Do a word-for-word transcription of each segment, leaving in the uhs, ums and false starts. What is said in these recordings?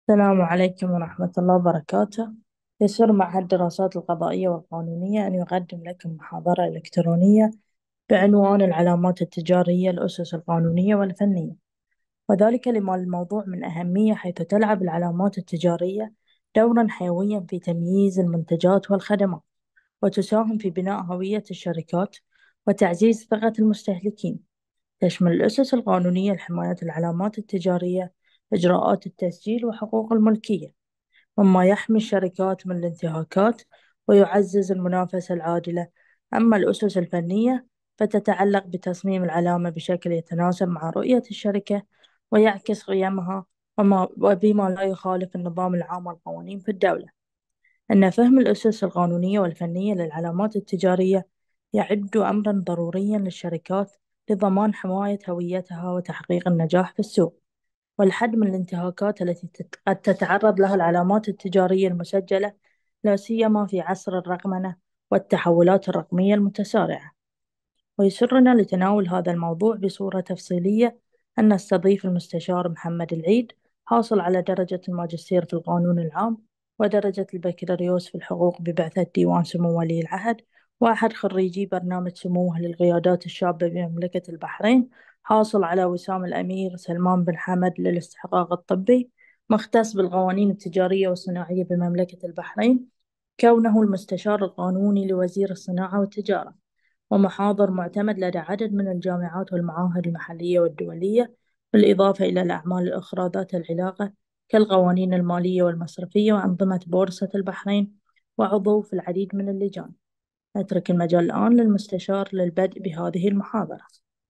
السلام عليكم ورحمة الله وبركاته. يسر معهد الدراسات القضائية والقانونية أن يقدم لكم محاضرة إلكترونية بعنوان العلامات التجارية الأسس القانونية والفنية، وذلك لما الموضوع من أهمية، حيث تلعب العلامات التجارية دورا حيويا في تمييز المنتجات والخدمات، وتساهم في بناء هوية الشركات وتعزيز ثقة المستهلكين. تشمل الأسس القانونية لحماية العلامات التجارية إجراءات التسجيل وحقوق الملكية، مما يحمي الشركات من الانتهاكات ويعزز المنافسة العادلة. أما الأسس الفنية فتتعلق بتصميم العلامة بشكل يتناسب مع رؤية الشركة ويعكس قيمها، وما وبما لا يخالف النظام العام والقوانين في الدولة. أن فهم الأسس القانونية والفنية للعلامات التجارية يعد أمرا ضروريا للشركات لضمان حماية هويتها وتحقيق النجاح في السوق، والحد من الانتهاكات التي تت- قد تتعرض لها العلامات التجارية المسجلة، لا سيما في عصر الرقمنة والتحولات الرقمية المتسارعة. ويسرنا لتناول هذا الموضوع بصورة تفصيلية أن نستضيف المستشار محمد العيد، حاصل على درجة الماجستير في القانون العام ودرجة البكالوريوس في الحقوق ببعثة ديوان سمو ولي العهد، وأحد خريجي برنامج سموه للقيادات الشابة بمملكة البحرين، حاصل على وسام الأمير سلمان بن حمد للاستحقاق الطبي، مختص بالقوانين التجارية والصناعية بمملكة البحرين، كونه المستشار القانوني لوزير الصناعة والتجارة، ومحاضر معتمد لدى عدد من الجامعات والمعاهد المحلية والدولية، بالإضافة إلى الأعمال الأخرى ذات العلاقة كالقوانين المالية والمصرفية وأنظمة بورصة البحرين، وعضو في العديد من اللجان. أترك المجال الآن للمستشار للبدء بهذه المحاضرة.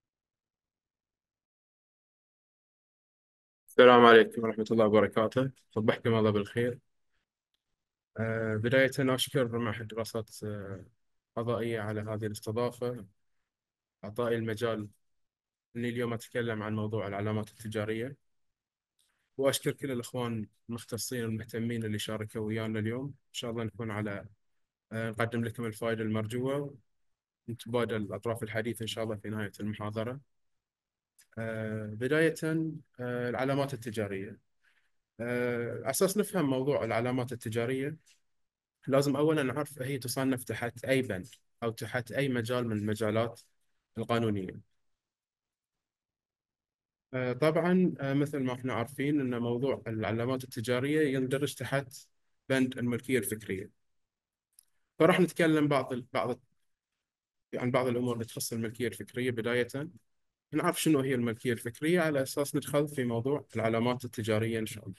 السلام عليكم ورحمة الله وبركاته. صبحكم الله بالخير. آه، بداية أشكر معهد دراسات آه، قضائية على هذه الاستضافة، إعطائي المجال أني اليوم أتكلم عن موضوع العلامات التجارية، وأشكر كل الإخوان المختصين المهتمين اللي شاركوا ويانا اليوم. إن شاء الله نكون على آه، نقدم لكم الفائدة المرجوة، ونتبادل أطراف الحديث إن شاء الله في نهاية المحاضرة. آه، بداية، آه، العلامات التجارية. آه، على أساس نفهم موضوع العلامات التجارية، لازم أولا نعرف هي تصنف تحت أي بند أو تحت أي مجال من المجالات القانونية. آه، طبعا، آه، مثل ما احنا عارفين أن موضوع العلامات التجارية يندرج تحت بند الملكية الفكرية. فراح نتكلم بعض ال- بعض عن بعض الأمور اللي تخص الملكية الفكرية. بداية نعرف شنو هي الملكية الفكرية على أساس ندخل في موضوع العلامات التجارية إن شاء الله.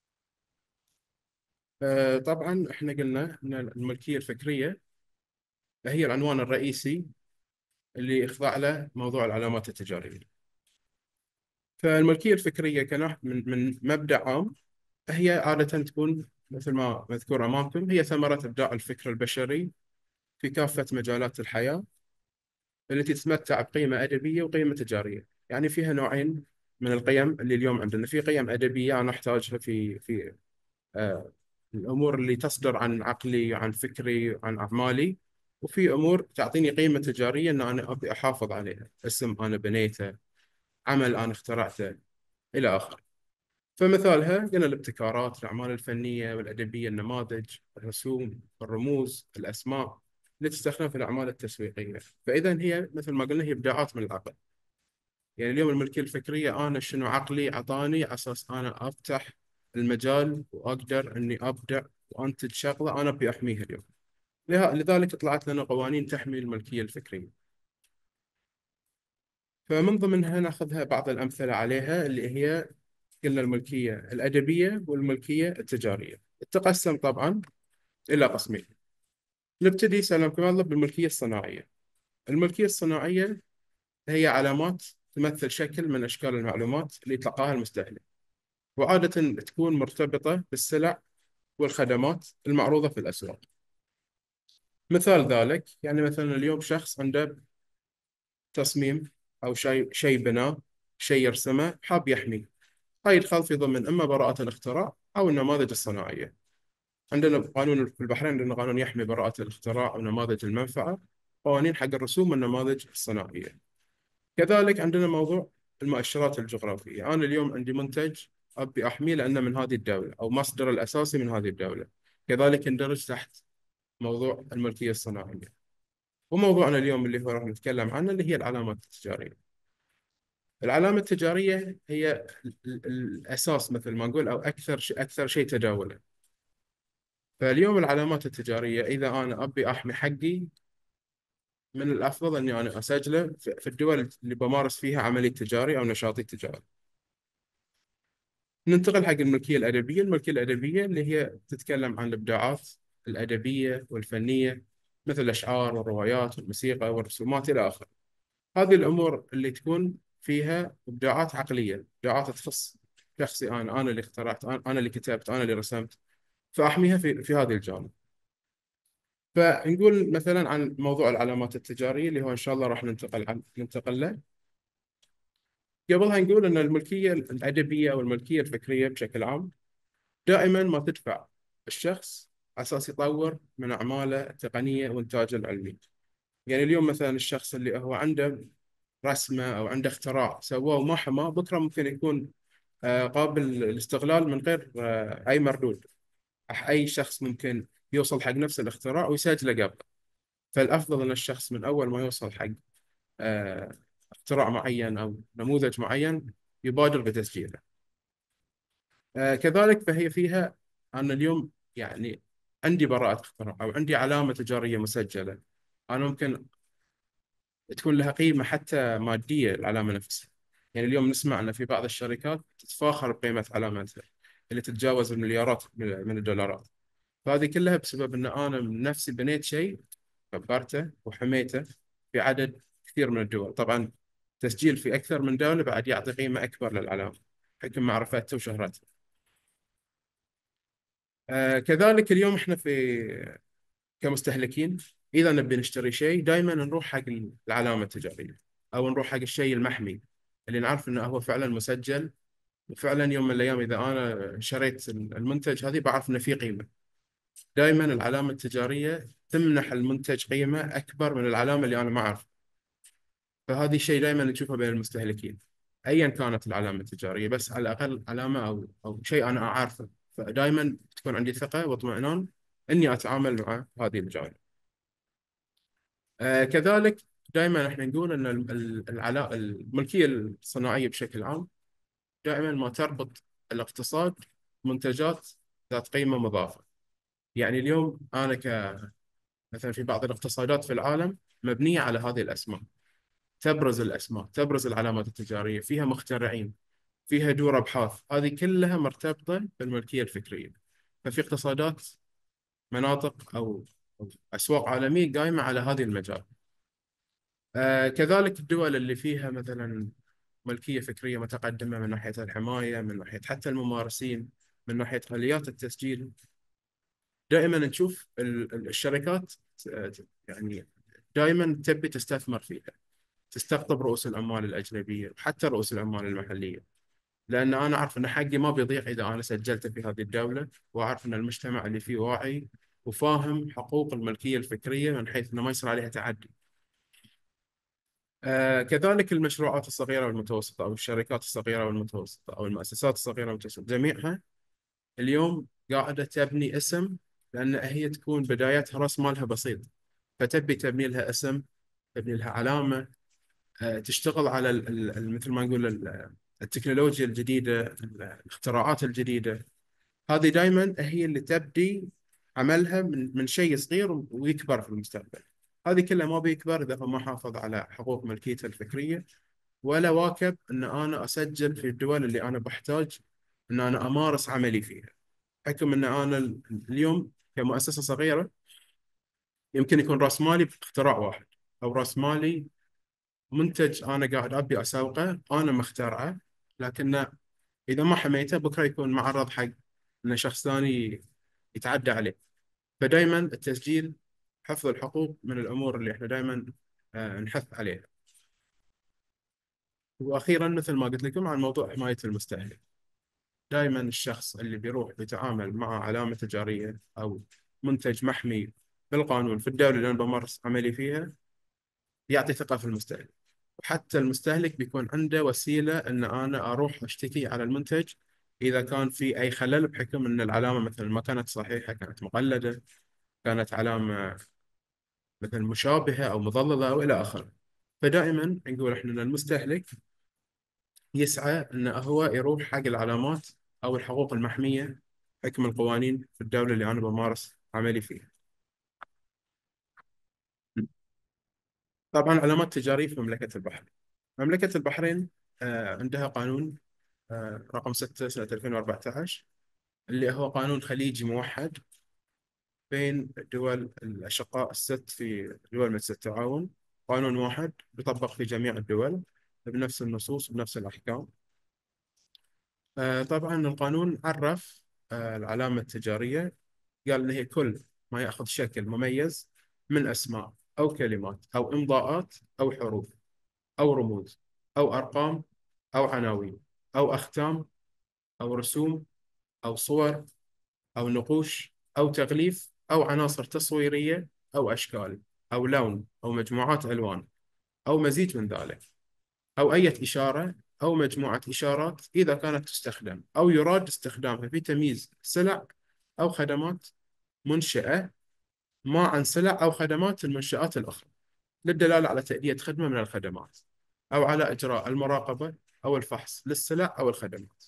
آه، طبعا احنا قلنا أن الملكية الفكرية هي العنوان الرئيسي اللي يخضع له موضوع العلامات التجارية. فالملكية الفكرية كنوع من من مبدأ عام، هي عادة تكون مثل ما مذكور أمامكم، هي ثمرة إبداع الفكر البشري في كافة مجالات الحياة، التي تتمتع بقيمة أدبية وقيمة تجارية. يعني فيها نوعين من القيم اللي اليوم عندنا. في قيم أدبية أنا أحتاجها في في آه الأمور اللي تصدر عن عقلي، عن فكري، عن أعمالي. وفي أمور تعطيني قيمة تجارية أن أنا أبي أحافظ عليها، اسم أنا بنيته، عمل أنا اخترعته، إلى آخره. فمثالها قلنا الابتكارات، الأعمال الفنية والأدبية، النماذج، الرسوم، الرموز، الأسماء اللي تستخدم في الأعمال التسويقية. فإذا هي مثل ما قلنا هي إبداعات من العقل. يعني اليوم الملكية الفكرية أنا شنو عقلي أعطاني على أساس أنا أفتح المجال وأقدر إني أبدع وأنتج شغلة أنا أبي أحميها اليوم. لها- لذلك طلعت لنا قوانين تحمي الملكية الفكرية. فمن ضمنها ناخذها بعض الأمثلة عليها، اللي هي قلنا الملكية الأدبية والملكية التجارية. تقسم طبعا إلى قسمين. نبتدي سلامكم الله بالملكية الصناعية. الملكية الصناعية هي علامات تمثل شكل من أشكال المعلومات اللي يتلقاها المستهلك، وعادة تكون مرتبطة بالسلع والخدمات المعروضة في الأسواق. مثال ذلك يعني مثلا اليوم شخص عنده تصميم أو شيء شيء بناه، شيء يرسمه حاب يحميه. هاي يدخل في ضمن إما براءة الاختراع أو النماذج الصناعية. عندنا قانون في البحرين، عندنا قانون يحمي براءة الاختراع ونماذج المنفعة، قوانين حق الرسوم والنماذج الصناعية. كذلك عندنا موضوع المؤشرات الجغرافية. أنا اليوم عندي منتج أبي أحميه لأنه من هذه الدولة أو مصدر الأساسي من هذه الدولة. كذلك يندرج تحت موضوع الملكية الصناعية. وموضوعنا اليوم اللي هو راح نتكلم عنه اللي هي العلامات التجارية. العلامة التجارية هي ال- ال- الأساس مثل ما نقول، أو أكثر شيء أكثر شيء تداولا. فاليوم العلامات التجارية إذا أنا أبي أحمي حقي، من الأفضل أني أنا أسجله في في الدول اللي بمارس فيها عملي تجاري أو نشاطي التجاري. ننتقل حق الملكية الأدبية. الملكية الأدبية اللي هي تتكلم عن الإبداعات الأدبية والفنية، مثل الأشعار والروايات والموسيقى والرسومات إلى آخره. هذه الأمور اللي تكون فيها إبداعات عقلية، إبداعات تخص شخصي أنا، أنا اللي اخترعت، أنا أنا اللي كتبت، أنا اللي رسمت، فأحميها في في هذه الجانب. فنقول مثلا عن موضوع العلامات التجارية اللي هو إن شاء الله راح ننتقل عن ننتقل له. قبلها نقول أن الملكية الأدبية أو الملكية الفكرية بشكل عام دائما ما تدفع الشخص على أساس يطور من أعماله التقنية وإنتاجه العلمي. يعني اليوم مثلا الشخص اللي هو عنده رسمة أو عنده اختراع سواه وما حماه، بكرة ممكن يكون آه، قابل للاستغلال من غير آه، أي مردود. أح- أي شخص ممكن يوصل حق نفس الاختراع ويسجله قبل. فالأفضل أن الشخص من أول ما يوصل حق آه، اختراع معين أو نموذج معين يبادر بتسجيله. آه، كذلك فهي فيها أنا اليوم يعني عندي براءة اختراع أو عندي علامة تجارية مسجلة. أنا ممكن تكون لها قيمة حتى مادية العلامة نفسها. يعني اليوم نسمع أن في بعض الشركات تتفاخر بقيمة علاماتها اللي تتجاوز المليارات من من الدولارات. فهذه كلها بسبب أن أنا من نفسي بنيت شيء، كبرته وحميته في عدد كثير من الدول. طبعا تسجيل في أكثر من دولة بعد يعطي قيمة أكبر للعلامة حكم معرفتها وشهرتها. آه كذلك اليوم احنا في كمستهلكين إذا نبي نشتري شيء دائما نروح حق العلامة التجارية أو نروح حق الشيء المحمي اللي نعرف أنه هو فعلا مسجل. وفعلا يوم من الأيام إذا أنا شريت المنتج هذه بعرف أنه فيه قيمة. دائما العلامة التجارية تمنح المنتج قيمة أكبر من العلامة اللي أنا ما أعرف. فهذه الشيء دائما نشوفه بين المستهلكين أيا كانت العلامة التجارية، بس على الأقل علامة أو أو شيء أنا أعرفه. فدائما تكون عندي ثقة واطمئنان إني أتعامل مع هذه الجانب. آه كذلك دائما احنا نقول ان ال- ال- العلا- الملكيه الصناعيه بشكل عام دائما ما تربط الاقتصاد منتجات ذات قيمه مضافه. يعني اليوم انا ك مثلا في بعض الاقتصادات في العالم مبنيه على هذه الاسماء، تبرز الاسماء، تبرز العلامات التجاريه، فيها مخترعين، فيها دور ابحاث، هذه كلها مرتبطه بالملكيه الفكريه. ففي اقتصادات مناطق او أو اسواق عالميه قائمه على هذه المجال. آه كذلك الدول اللي فيها مثلا ملكية فكرية متقدمة من ناحية الحماية، من ناحية حتى الممارسين، من ناحية آليات التسجيل، دائما نشوف ال- ال- الشركات آه، يعني دائما تبي تستثمر فيها، تستقطب رؤوس الأموال الأجنبية وحتى رؤوس الأموال المحلية. لأن أنا أعرف أن حقي ما بيضيع إذا أنا سجلت في هذه الدولة، وأعرف أن المجتمع اللي فيه واعي وفاهم حقوق الملكية الفكرية من حيث أنه ما يصير عليها تعدي. آه، كذلك المشروعات الصغيرة والمتوسطة أو الشركات الصغيرة والمتوسطة أو المؤسسات الصغيرة والمتوسطة جميعها اليوم قاعدة تبني اسم، لأن هي تكون بدايتها رأس مالها بسيط. فتبي تبني لها اسم، تبني لها علامة، آه، تشتغل على ال- ال- ال- مثل ما نقول ال- التكنولوجيا الجديدة، الاختراعات الجديدة. هذه دائما هي اللي تبدي عملها من من شيء صغير ويكبر في المستقبل. هذه كلها ما بيكبر إذا هو ما حافظ على حقوق ملكيته الفكرية، ولا واكب ان انا اسجل في الدول اللي انا بحتاج ان انا امارس عملي فيها. حكم ان انا ال- اليوم كمؤسسه صغيره يمكن يكون راس مالي باختراع واحد، او راس مالي منتج انا قاعد ابي اسوقه انا مخترعه، لكن اذا ما حميته بكره يكون معرض حق ان شخص ثاني يتعدى عليه. فدائما التسجيل، حفظ الحقوق من الامور اللي احنا دائما آه، نحث عليها. واخيرا مثل ما قلت لكم عن موضوع حمايه المستهلك. دائما الشخص اللي بيروح بيتعامل مع علامة تجارية أو منتج محمي بالقانون في الدولة اللي أنا بمارس عملي فيها يعطي ثقة في المستهلك. وحتى المستهلك بيكون عنده وسيلة أن أنا أروح أشتكي على المنتج إذا كان في أي خلل بحكم أن العلامة مثلا ما كانت صحيحة، كانت مقلدة، كانت علامة مثلا مشابهة أو مضللة أو إلى آخره. فدائما نقول إحنا إن المستهلك يسعى أنه هو يروح حق العلامات أو الحقوق المحمية حكم القوانين في الدولة اللي أنا بمارس عملي فيها. طبعا علامات تجارية في مملكة البحرين. مملكة البحرين آه، عندها قانون آه، رقم ستة سنة ألفين وأربعة عشر، اللي هو قانون خليجي موحد بين دول الأشقاء الست في دول مجلس التعاون. قانون واحد يطبق في جميع الدول بنفس النصوص بنفس الأحكام. آه، طبعا القانون عرف آه، العلامة التجارية، قال إن هي كل ما يأخذ شكل مميز من أسماء أو كلمات أو إمضاءات أو حروف أو رموز أو أرقام أو عناوين أو أختام أو رسوم أو صور أو نقوش أو تغليف أو عناصر تصويرية أو أشكال أو لون أو مجموعات ألوان أو مزيج من ذلك، أو أي إشارة أو مجموعة إشارات إذا كانت تستخدم أو يراد استخدامها في تمييز سلع أو خدمات منشأة ما عن سلع أو خدمات المنشآت الأخرى، للدلالة على تأدية خدمة من الخدمات، أو على إجراء المراقبة أو الفحص للسلع أو الخدمات.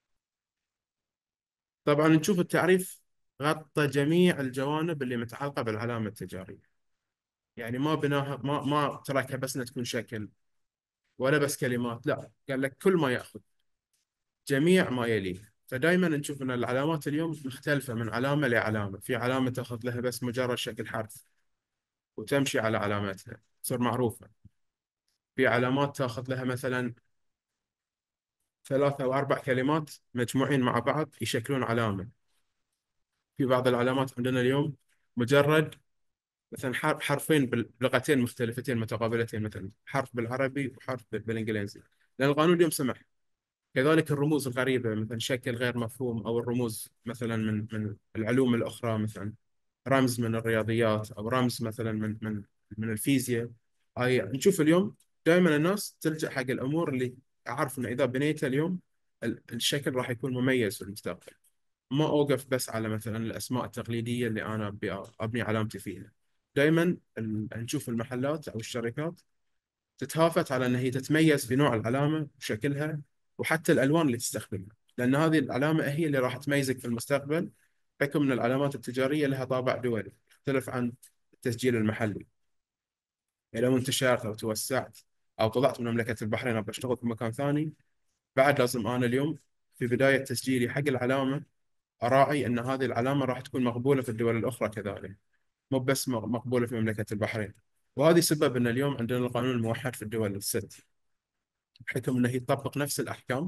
طبعا نشوف التعريف غطى جميع الجوانب اللي متعلقة بالعلامة التجارية. يعني ما بناها ما ما تركها بس انها تكون شكل ولا بس كلمات، لا، قال لك كل ما ياخذ جميع ما يليه. فدائما نشوف ان العلامات اليوم مختلفة من علامة لعلامة. في علامة تاخذ لها بس مجرد شكل حرف وتمشي على علامتها تصير معروفة. في علامات تاخذ لها مثلا ثلاثة أو أربع كلمات مجموعين مع بعض يشكلون علامة. في بعض العلامات عندنا اليوم مجرد مثلا حرف حرفين بلغتين مختلفتين متقابلتين، مثلا حرف بالعربي وحرف بال- بالإنجليزي، لأن القانون اليوم سمح. كذلك الرموز الغريبة، مثلا شكل غير مفهوم، أو الرموز مثلا من من العلوم الأخرى، مثلا رمز من الرياضيات أو رمز مثلا من من من الفيزياء. هاي نشوف اليوم دائما الناس تلجأ حق الأمور اللي أعرف إن إذا بنيتها اليوم ال- الشكل راح يكون مميز في المستقبل. ما أوقف بس على مثلا الأسماء التقليدية اللي أنا أبي أبني علامتي فيها. دائما ال- نشوف المحلات أو الشركات تتهافت على أن هي تتميز بنوع العلامة وشكلها وحتى الألوان اللي تستخدمها، لأن هذه العلامة هي اللي راح تميزك في المستقبل، حكم أن العلامات التجارية لها طابع دولي يختلف عن التسجيل المحلي. يعني لو انتشرت أو توسعت أو طلعت من مملكة البحرين أو بشتغل في مكان ثاني، بعد لازم أنا اليوم في بداية تسجيلي حق العلامة أراعي أن هذه العلامة راح تكون مقبولة في الدول الأخرى كذلك، مو بس مق- مقبولة في مملكة البحرين. وهذه سبب أن اليوم عندنا القانون الموحد في الدول الست، بحكم أنه يطبق نفس الأحكام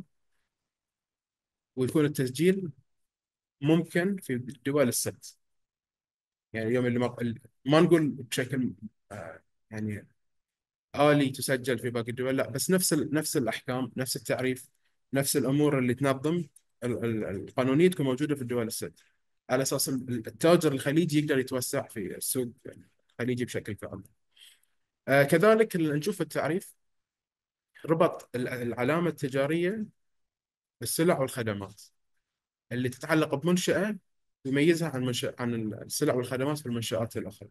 ويكون التسجيل ممكن في الدول الست. يعني اليوم اللي ما, ما نقول بشكل آه، يعني آلي تسجل في باقي الدول، لا، بس نفس ال... نفس الأحكام، نفس التعريف، نفس الأمور اللي تنظم ال- ال- القانونية تكون موجودة في الدول الست، على أساس التاجر الخليجي يقدر يتوسع في السوق الخليجي بشكل كامل. آه كذلك اللي نشوف التعريف ربط ال- العلامة التجارية بالسلع والخدمات اللي تتعلق بمنشأة، يميزها عن منشأ عن السلع والخدمات في المنشآت الأخرى.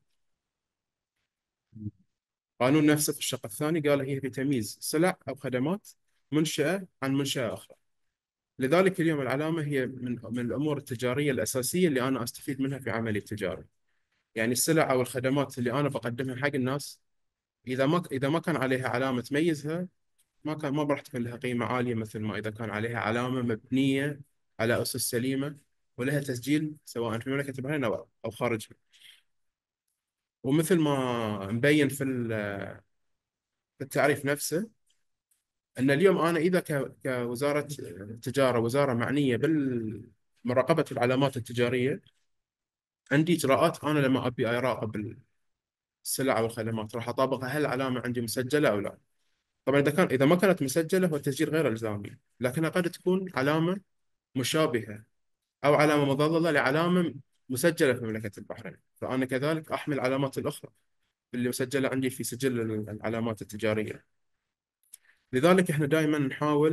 قانون نفسه في الشق الثاني قال هي في تمييز سلع أو خدمات منشأة عن منشأة أخرى. لذلك اليوم العلامة هي من من الأمور التجارية الأساسية اللي أنا أستفيد منها في عملي التجاري. يعني السلع أو الخدمات اللي أنا بقدمها حق الناس، إذا ما إذا ما كان عليها علامة تميزها، ما كان ما راح تكون لها قيمة عالية مثل ما إذا كان عليها علامة مبنية على أسس سليمة ولها تسجيل سواء في مملكة البحرين أو أو خارجها. ومثل ما مبين في ال- في التعريف نفسه، أن اليوم أنا إذا ك- كوزارة تجارة، وزارة معنية بالمراقبة العلامات التجارية، عندي إجراءات. أنا لما أبي أراقب السلع أو الخدمات راح أطابقها هل العلامة عندي مسجلة أو لا. طبعا إذا كان إذا ما كانت مسجلة هو التسجيل غير إلزامي، لكنها قد تكون علامة مشابهة أو علامة مضللة لعلامة مسجلة في مملكة البحرين، فأنا كذلك أحمل العلامات الأخرى اللي مسجلة عندي في سجل العلامات التجارية. لذلك إحنا دائما نحاول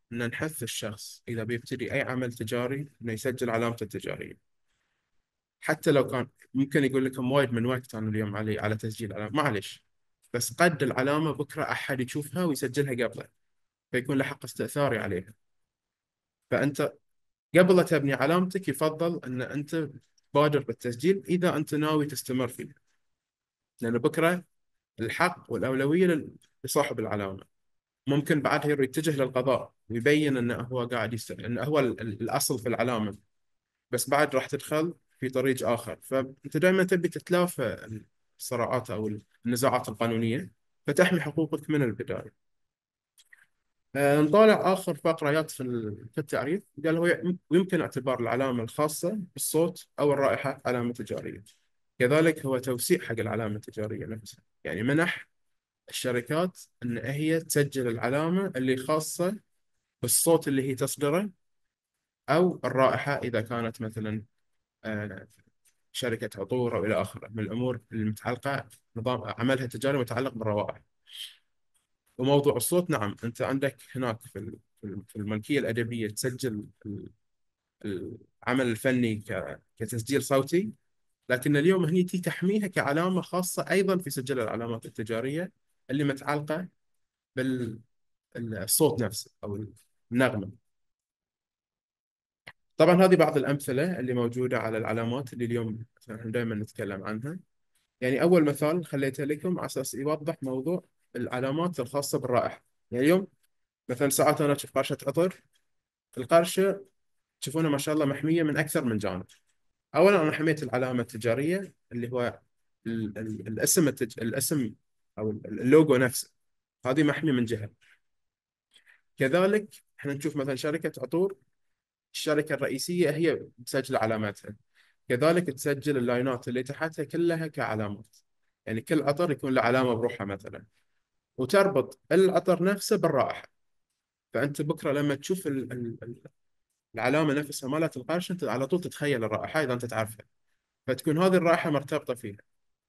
أن نحث الشخص إذا بيبتدي أي عمل تجاري أنه يسجل علامته التجارية. حتى لو كان ممكن يقول لكم وايد من وقت أنا اليوم علي على تسجيل علامة، معلش، بس قد العلامة بكرة أحد يشوفها ويسجلها قبله، فيكون له حق استئثاري عليها. فأنت قبل لا تبني علامتك يفضل أن أنت تبادر بالتسجيل إذا أنت ناوي تستمر فيه، لأن بكرة الحق والأولوية لل- لصاحب العلامة. ممكن بعدها يتجه للقضاء ويبين أنه هو قاعد يست... أنه هو ال- ال- الأصل في العلامة، بس بعد راح تدخل في طريق آخر. فأنت دائما تبي تتلافى الصراعات أو النزاعات القانونية، فتحمي حقوقك من البداية. آه، نطالع آخر فقرة يات في ال- في التعريف. قال هو يم- يمكن اعتبار العلامة الخاصة بالصوت أو الرائحة علامة تجارية. كذلك هو توسيع حق العلامة التجارية نفسها، يعني منح الشركات أن هي تسجل العلامة اللي خاصة بالصوت اللي هي تصدره، أو الرائحة إذا كانت مثلا آه، شركة عطور أو إلى آخره من الأمور المتعلقة، نظام عملها التجاري متعلق بالروائح. وموضوع الصوت، نعم، أنت عندك هناك في ال- في ال- في الملكية الأدبية تسجل ال- العمل الفني ك- كتسجيل صوتي، لكن اليوم هني تي تحميها كعلامة خاصة أيضا في سجل العلامات التجارية اللي متعلقة بالصوت نفسه أو النغمة. طبعا هذه بعض الأمثلة اللي موجودة على العلامات اللي اليوم نحن دائما نتكلم عنها. يعني أول مثال خليته لكم على أساس يوضح موضوع العلامات الخاصة بالرائحة. يعني اليوم مثلا ساعات أنا أشوف قرشة عطر، القرشة تشوفونها ما شاء الله محمية من أكثر من جانب. أولا أنا حميت العلامة التجارية اللي هو ال ال الاسم التج الاسم أو اللوجو نفسه، هذه محمي من جهة. كذلك احنا نشوف مثلا شركة عطور، الشركة الرئيسية هي مسجلة علاماتها، كذلك تسجل اللاينات اللي تحتها كلها كعلامات. يعني كل عطر يكون له علامة بروحها مثلا، وتربط العطر نفسه بالرائحة. فأنت بكرة لما تشوف ال- ال- ال- العلامة نفسها مالت القرش، أنت على طول تتخيل الرائحة إذا أنت تعرفها، فتكون هذه الرائحة مرتبطة فيها.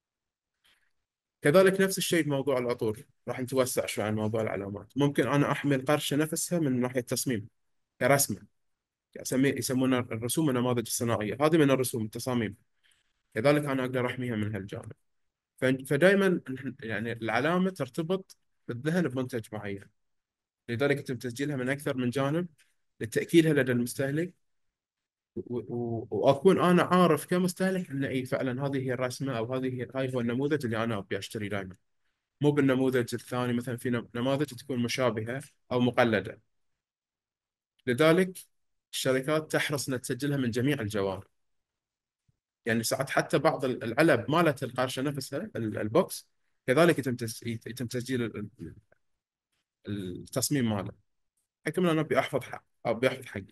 كذلك نفس الشيء بموضوع العطور، راح نتوسع شوي عن موضوع العلامات. ممكن أنا أحمي القرشة نفسها من ناحية التصميم كرسمة، أسميه يسمونها الرسوم النماذج الصناعية، هذه من الرسوم التصاميم، كذلك أنا أقدر أحميها من هالجانب. فدائما يعني العلامة ترتبط بالذهن بمنتج معين، لذلك يتم تسجيلها من أكثر من جانب لتأكيدها لدى المستهلك. و- و- وأكون أنا عارف كمستهلك أن إي فعلا هذه هي الرسمة، أو هذه هي هاي هو النموذج اللي أنا أبي أشتري دائما، مو بالنموذج الثاني. مثلا في نم- نماذج تكون مشابهة أو مقلدة. لذلك الشركات تحرص أن تسجلها من جميع الجوانب. يعني ساعات حتى بعض ال- العلب مالت القارشة نفسها ال- البوكس، كذلك يتم تس- يتم تسجيل ال- ال- التصميم ماله، حكم أن أنا أبي أحفظ حق أو أبي أحفظ حقي.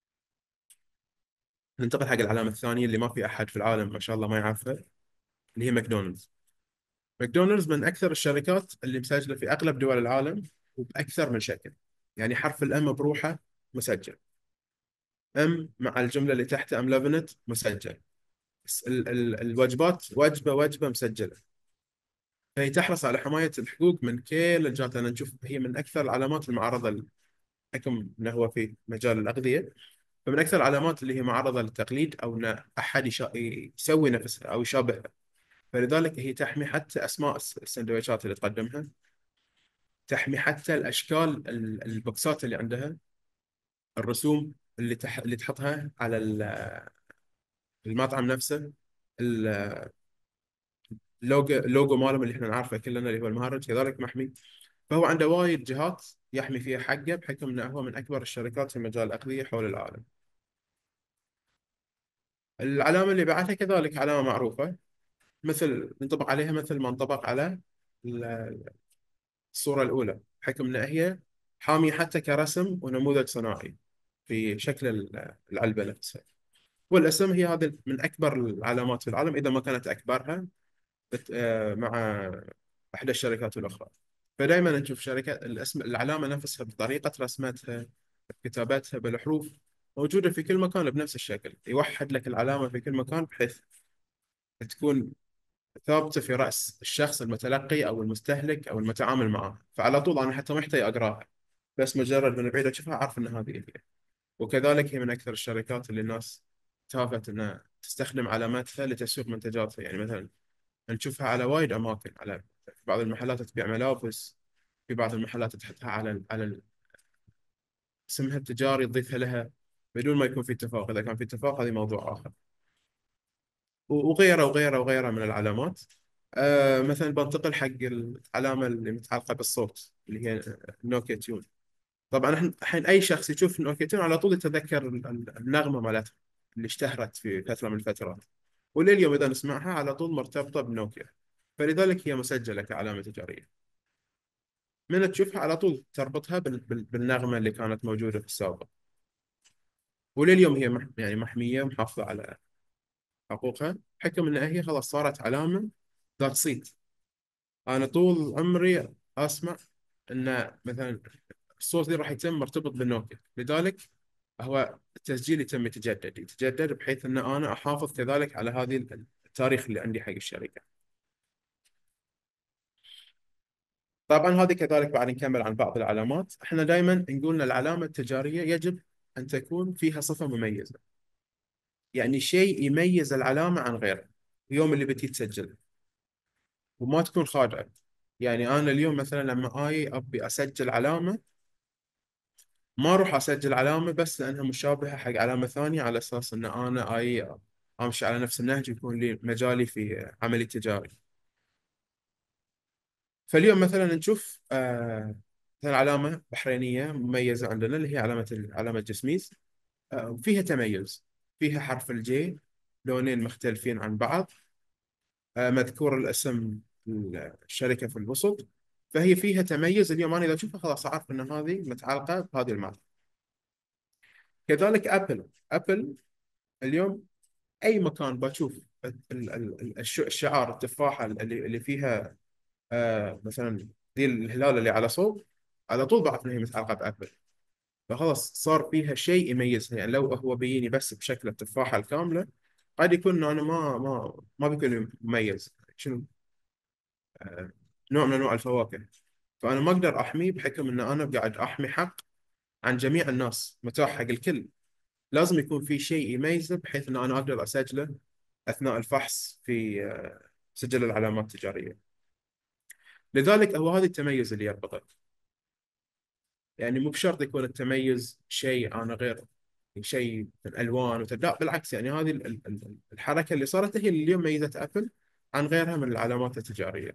ننتقل حق العلامة الثانية اللي ما في أحد في العالم ما شاء الله ما يعرفها، اللي هي ماكدونالدز. ماكدونالدز من أكثر الشركات اللي مسجلة في أغلب دول العالم وبأكثر من شكل. يعني حرف الأم بروحه مسجل، أم مع الجملة اللي تحته أم لافنت مسجل، س- ال ال الوجبات وجبة وجبة مسجلة. فهي تحرص على حماية الحقوق من كل الجهات. أنا نشوف هي من أكثر العلامات المعرضة، حكم أنه هو في مجال الأغذية، فمن أكثر العلامات اللي هي معرضة للتقليد، أو أن أحد يشا- يسوي نفسها أو يشابهها. فلذلك هي تحمي حتى أسماء الس- السندويشات اللي تقدمها، تحمي حتى الأشكال ال- البوكسات اللي عندها، الرسوم اللي تح... اللي تحطها على ال- المطعم نفسه، ال- اللوجو اللوجو مالهم اللي احنا نعرفه كلنا اللي هو المهرج، كذلك محمي. فهو عنده وايد جهات يحمي فيها حقه، بحكم انه هو من اكبر الشركات في مجال الاغذيه حول العالم. العلامه اللي بعدها كذلك علامه معروفه، مثل ينطبق عليها مثل ما انطبق على ال- الصوره الاولى، بحكم ان هي حاميه حتى كرسم ونموذج صناعي في شكل ال- العلبه نفسها. والاسم هي هذه من اكبر العلامات في العالم، اذا ما كانت اكبرها، بت- آه، مع احدى الشركات الاخرى. فدائما نشوف شركة الاسم العلامة نفسها بطريقة رسمتها، بكتابتها، بالحروف، موجودة في كل مكان بنفس الشكل، يوحد لك العلامة في كل مكان بحيث تكون ثابتة في رأس الشخص المتلقي أو المستهلك أو المتعامل معه، فعلى طول أنا حتى ما يحتاج أقراها، بس مجرد من بعيد أشوفها أعرف أن هذه هي. وكذلك هي من أكثر الشركات اللي الناس تافت أنها تستخدم علاماتها لتسويق منتجاتها. يعني مثلا نشوفها على وايد أماكن، على في بعض المحلات تبيع ملابس، في بعض المحلات تحطها على على اسمها التجاري، تضيفها لها بدون ما يكون في اتفاق. إذا كان في اتفاق هذه موضوع آخر. وغيره وغيره وغيره من العلامات. آه مثلا بنتقل حق العلامة اللي متعلقة بالصوت اللي هي نوكيا تيون. طبعا احنا الحين اي شخص يشوف نوكيا تيون على طول يتذكر ال- ال- النغمة مالتها اللي اشتهرت في فترة من الفترات، ولليوم اذا نسمعها على طول مرتبطة بنوكيا. فلذلك هي مسجلة كعلامة تجارية. من تشوفها على طول تربطها بال- بال- بالنغمة اللي كانت موجودة في السابق. ولليوم هي مح يعني محمية ومحافظة على حقوقها، حكم ان هي خلاص صارت علامة ذات صيت. انا طول عمري اسمع ان مثلا الصوت اللي راح يتم مرتبط بالنوكيا، لذلك هو التسجيل يتم يتجدد يتجدد بحيث ان انا احافظ كذلك على هذه التاريخ اللي عندي حق الشركه. طبعا هذه كذلك بعد نكمل عن بعض العلامات. احنا دائما نقول ان العلامه التجاريه يجب ان تكون فيها صفه مميزه، يعني شيء يميز العلامه عن غيرها اليوم اللي بتي تسجل، وما تكون خادعه. يعني انا اليوم مثلا لما اي ابي اسجل علامه، ما اروح اسجل علامه بس لانها مشابهه حق علامه ثانيه على اساس ان انا اي امشي على نفس النهج يكون لي مجالي في عملي التجاري. فاليوم مثلا نشوف آه مثلا علامه بحرينيه مميزه عندنا اللي هي علامه علامه جسميس. آه فيها تميز، فيها حرف الجي لونين مختلفين عن بعض. آه مذكور الاسم الشركه في الوسط. فهي فيها تميز، اليوم انا اذا اشوفها خلاص اعرف ان هذه متعلقه بهذه الماركه. كذلك ابل. ابل اليوم اي مكان بشوف ال- ال- ال- الش- الشعار التفاحه اللي اللي فيها آه مثلا ذي الهلال اللي على صوب، على طول بعرف ان هي متعلقه بابل. فخلاص صار فيها شيء يميزها. يعني لو هو بيني بس بشكل التفاحه الكامله، قد يكون انه انا ما ما ما بيكون مميز شنو، آه نوع من انواع الفواكه. فانا ما اقدر احميه بحكم ان انا قاعد احمي حق عن جميع الناس، متاح حق الكل. لازم يكون في شيء يميزه بحيث ان انا اقدر اسجله اثناء الفحص في آه، سجل العلامات التجاريه. لذلك هو هذا التميز اللي يربطك. يعني مو بشرط يكون التميز شيء انا غير شيء في الالوان وت- لا بالعكس. يعني هذه ال- ال- ال- الحركه اللي صارت هي اللي اليوم ميزت ابل عن غيرها من العلامات التجاريه.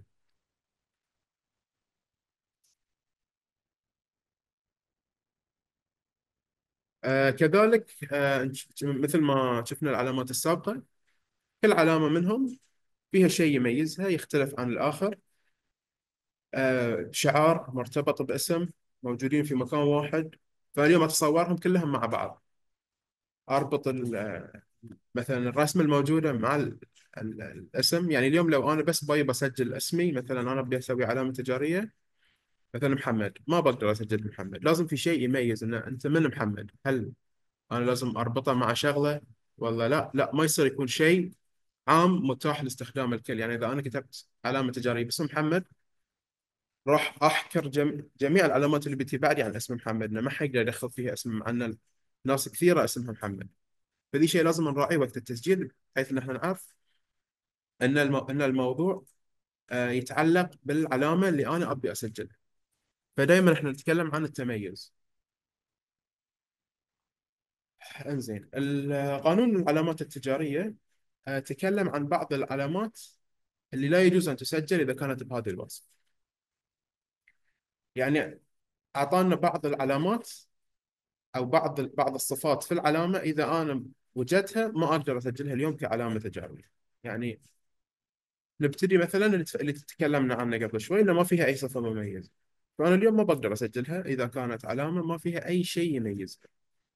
آه كذلك آه نش- مثل ما شفنا العلامات السابقه، كل علامه منهم فيها شيء يميزها يختلف عن الاخر. آه شعار مرتبط باسم موجودين في مكان واحد. فاليوم اتصورهم كلهم مع بعض، اربط ال- مثلا الرسمه الموجوده مع ال ال الاسم. يعني اليوم لو انا بس باي بسجل اسمي، مثلا انا بدي اسوي علامه تجاريه مثلا محمد، ما بقدر اسجل محمد، لازم في شيء يميز ان انت من محمد. هل انا لازم اربطه مع شغله ولا لا؟ لا، ما يصير يكون شيء عام متاح لاستخدام الكل. يعني اذا انا كتبت علامه تجاريه باسم محمد، راح احكر جم... جميع العلامات اللي بتجي بعدي عن اسم محمد، لأنه ما حيقدر يدخل فيها اسم مع ان ناس كثيره اسمها محمد. فذي شيء لازم نراعيه وقت التسجيل بحيث ان احنا نعرف ان المو... ان الموضوع آه، يتعلق بالعلامه اللي انا ابي اسجلها. فدائما احنا نتكلم عن التميز. انزين، قانون العلامات التجاريه آه، تكلم عن بعض العلامات اللي لا يجوز ان تسجل اذا كانت بهذه الوصف. يعني اعطانا بعض العلامات او بعض بعض الصفات في العلامه اذا انا وجدتها ما اقدر اسجلها اليوم كعلامه تجاريه. يعني نبتدي مثلا اللي اللي تكلمنا عنه قبل شوي، انه ما فيها اي صفه مميزه. فانا اليوم ما بقدر اسجلها اذا كانت علامه ما فيها اي شيء يميزها.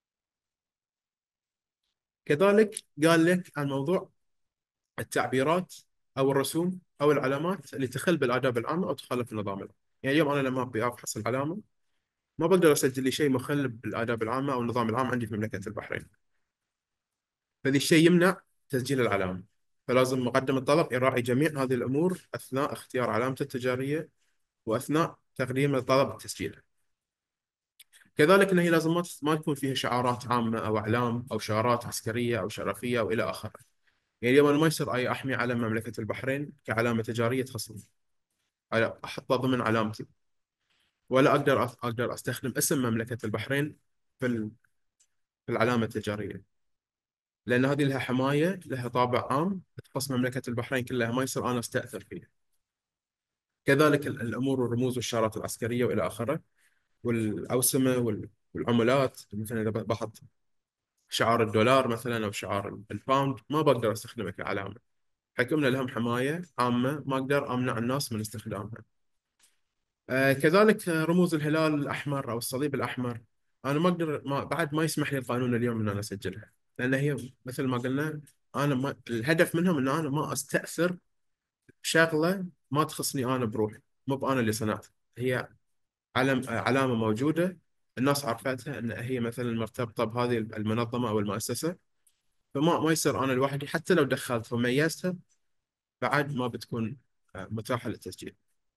كذلك قال لك عن موضوع التعبيرات او الرسوم او العلامات اللي تخل بالاداب العامه او تخالف النظام العام. يعني اليوم انا لما ابي افحص العلامه، ما بقدر اسجل لي شيء مخل بالاداب العامه او النظام العام عندي في مملكه البحرين. فذي الشيء يمنع تسجيل العلامه. فلازم مقدم الطلب يراعي جميع هذه الامور اثناء اختيار علامته التجاريه واثناء تقديم طلب التسجيل. كذلك ان هي لازم ما ما يكون فيها شعارات عامه او اعلام او شعارات عسكريه او شرفيه او الى اخره. يعني اليوم أنا ما يصير اي احمي علم مملكه البحرين كعلامه تجاريه تخصني، أنا احطها ضمن علامتي، ولا اقدر أ- اقدر استخدم اسم مملكه البحرين في ال- في العلامه التجاريه، لان هذه لها حمايه، لها طابع عام تخص مملكه البحرين كلها، ما يصير انا استاثر فيها. كذلك ال- الامور والرموز والشارات العسكريه والى اخره، والاوسمه وال- والعملات، مثلا اذا بحط شعار الدولار مثلا او شعار الباوند ما بقدر استخدمه كعلامه، حكمنا لهم حمايه عامه ما اقدر امنع الناس من استخدامها. آه كذلك آه، رموز الهلال الاحمر او الصليب الاحمر، انا ما اقدر، ما بعد ما يسمح لي القانون اليوم ان انا اسجلها، لان هي مثل ما قلنا، انا ما الهدف منهم ان انا ما استاثر بشغله ما تخصني انا بروحي، مو بانا اللي صنعتها، هي علم آه، علامه موجوده، الناس عرفتها ان هي مثلا مرتبطه بهذه المنظمه او المؤسسه، فما ما يصير انا لوحدي حتى لو دخلت وميزتها بعد ما بتكون آه، متاحه للتسجيل.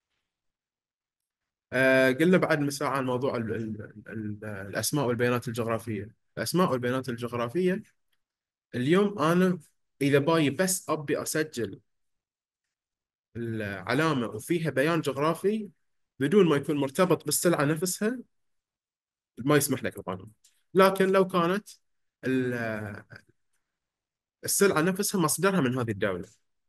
آه، قلنا بعد مساء عن موضوع ال ال ال الأسماء والبيانات الجغرافية. الأسماء والبيانات الجغرافية اليوم أنا إذا باي بس أبي أسجل العلامة وفيها بيان جغرافي بدون ما يكون مرتبط بالسلعة نفسها، ما يسمح لك القانون. لكن لو كانت ال- السلعة نفسها مصدرها من هذه الدولة،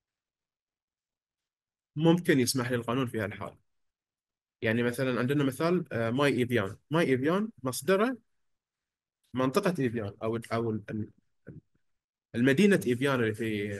ممكن يسمح لي القانون في هالحال. يعني مثلا عندنا مثال آه، ماي إيفيان، ماي إيفيان مصدره منطقة إيفيان أو أو المدينة إيفيان اللي في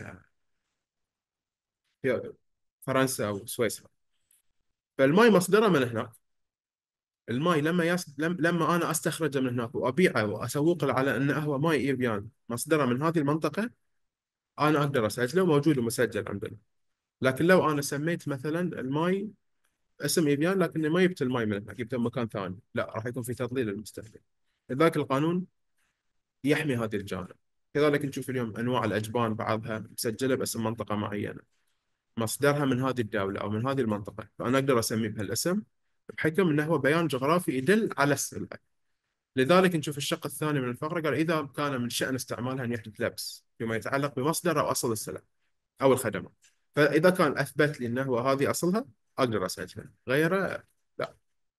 في فرنسا أو سويسرا، فالماي مصدره من هناك. الماي لما يس... لم... لما أنا أستخرجه من هناك وأبيعه وأسوق له على أنه هو ماي إيفيان مصدره من هذه المنطقة، أنا أقدر أسجله موجود ومسجل عندنا. لكن لو أنا سميت مثلا الماي اسم إيفيان لكني ما جبت الماي من هناك، جبته من مكان ثاني، لا راح يكون في تضليل للمستهلك. لذلك القانون يحمي هذه الجانب. كذلك نشوف اليوم أنواع الأجبان بعضها مسجلة باسم منطقة معينة، مصدرها من هذه الدولة أو من هذه المنطقة، فأنا أقدر أسميه بهالاسم بحكم أنه هو بيان جغرافي يدل على السلعة. لذلك نشوف الشق الثاني من الفقرة قال إذا كان من شأن استعمالها أن يحدث لبس فيما يتعلق بمصدر أو أصل السلع أو الخدمات، فإذا كان أثبت لي أنه هو هذه أصلها أقدر أسجلها، غيره لا.